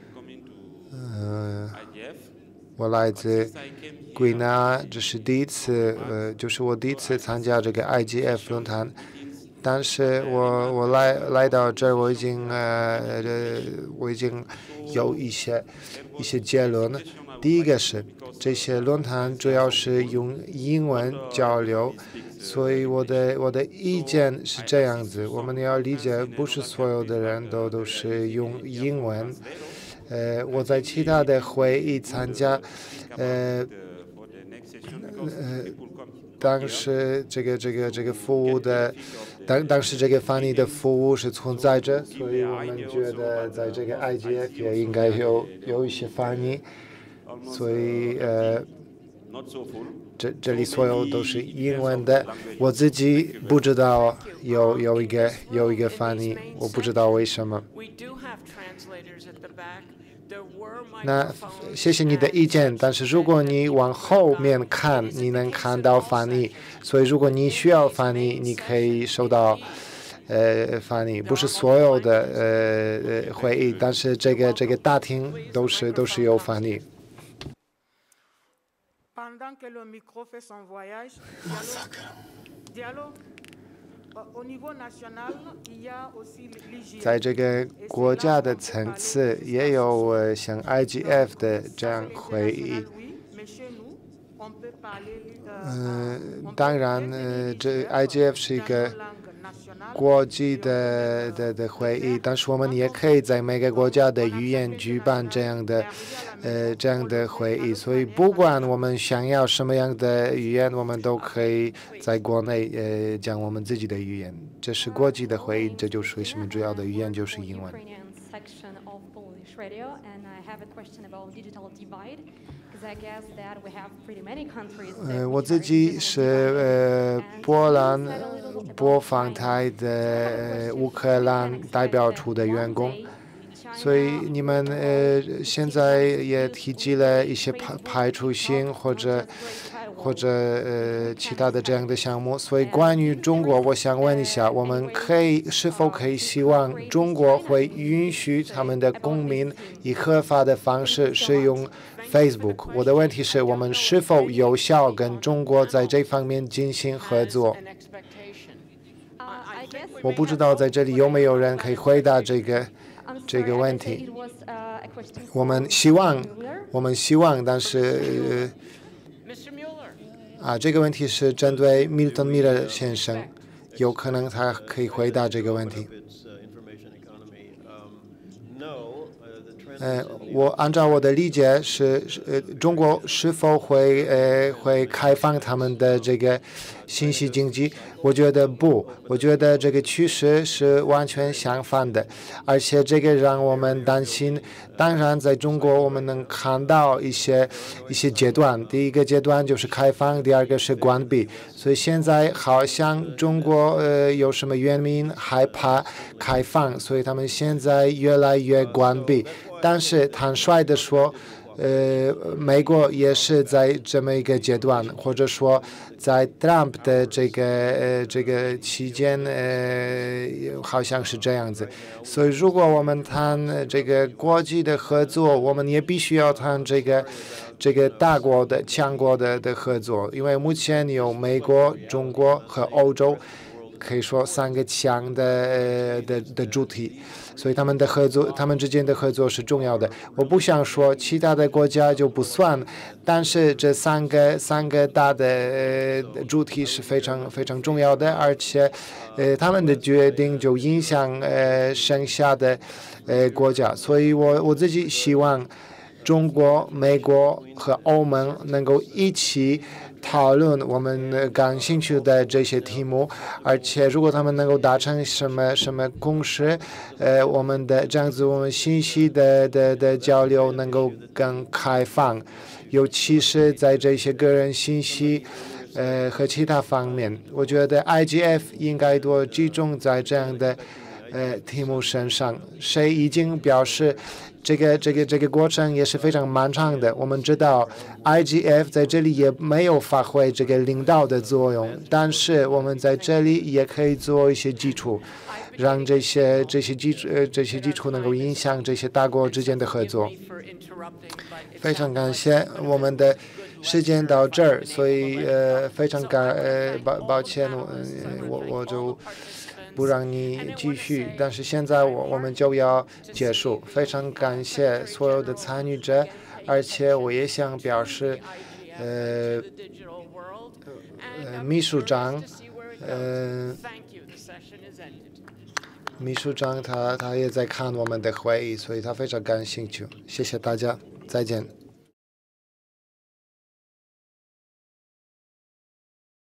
呃，我来自圭纳，这是第一次，呃，就是我第一次参加这个 I G F 论坛，但是我我来来到这儿，我已经呃，我已经有一些一些结论。第一个是这些论坛主要是用英文交流。所以我的我的意见是这样子，我们要理解，不是所有的人都都是用英文。呃，我在其他的会议参加，呃呃，当时这个这个这个服务的，当当时这个翻译的服务是存在着，所以我们觉得在这个 I G F 也应该有有一些翻译，所以呃。这这里所有都是英文的，我自己不知道有有一个有一个翻译，我不知道为什么。那谢谢你的意见，但是如果你往后面看，你能看到翻译，所以如果你需要翻译，你可以收到呃翻译，不是所有的呃会议，但是这个这个大厅都是都是有翻译。 Pendant que le micro fait son voyage, dialogue, au niveau national, il y a aussi l'I G F. 在这个国家的层次，也有呃像 I G F 的这样会议。嗯，当然，呃，这 I G F 是一个国际的的的会议，但是我们也可以在每个国家的语言举办这样的呃这样的会议，所以不管我们想要什么样的语言，我们都可以在国内呃讲我们自己的语言。这是国际的会议，这就是为什么主要的语言就是英文。呃，我自己是呃波兰播放台的呃乌克兰代表处的员工，所以你们呃现在也提及了一些排排除性或者或者呃其他的这样的项目，所以关于中国，我想问一下，我们可以是否可以希望中国会允许他们的公民以合法的方式使用 Facebook？ 我的问题是我们是否有效跟中国在这方面进行合作？我不知道在这里有没有人可以回答这个这个问题。我们希望，我们希望，但是。啊，这个问题是针对 Milton Miller 先生，有可能他可以回答这个问题。呃，我按照我的理解是，呃，中国是否会呃会开放他们的这个信息经济？我觉得不，我觉得这个趋势是完全相反的，而且这个让我们担心。当然，在中国我们能看到一些一些阶段，第一个阶段就是开放，第二个是关闭。所以现在好像中国呃有什么原因害怕开放，所以他们现在越来越关闭。但是坦率地说， 呃，美国也是在这么一个阶段，或者说在 Trump 的这个呃这个期间，呃，好像是这样子。所以，如果我们谈这个国际的合作，我们也必须要谈这个这个大国的强国的的合作，因为目前有美国、中国和欧洲。可以说三个强的呃的的主体，所以他们的合作，他们之间的合作是重要的。我不想说其他的国家就不算，但是这三个三个大的呃主体是非常非常重要的，而且呃他们的决定就影响呃剩下的呃国家，所以我我自己希望中国、美国和欧盟能够一起讨论我们感兴趣的这些题目，而且如果他们能够达成什么什么共识，呃，我们的这样子，我们信息的的的交流能够更开放，尤其是在这些个人信息，呃和其他方面，我觉得 I G F 应该多集中在这样的呃题目身上。谁已经表示。这个这个这个过程也是非常漫长的。我们知道 ，I G F 在这里也没有发挥这个领导的作用，但是我们在这里也可以做一些基础，让这些这些基础呃这些基础能够影响这些大国之间的合作。非常感谢，我们的时间到这儿，所以呃非常感呃抱抱歉，我我我就。不让你继续，但是现在我我们就要结束。非常感谢所有的参与者，而且我也想表示，呃，呃秘书长，呃，秘书长他他也在看我们的会议，所以他非常感兴趣。谢谢大家，再见。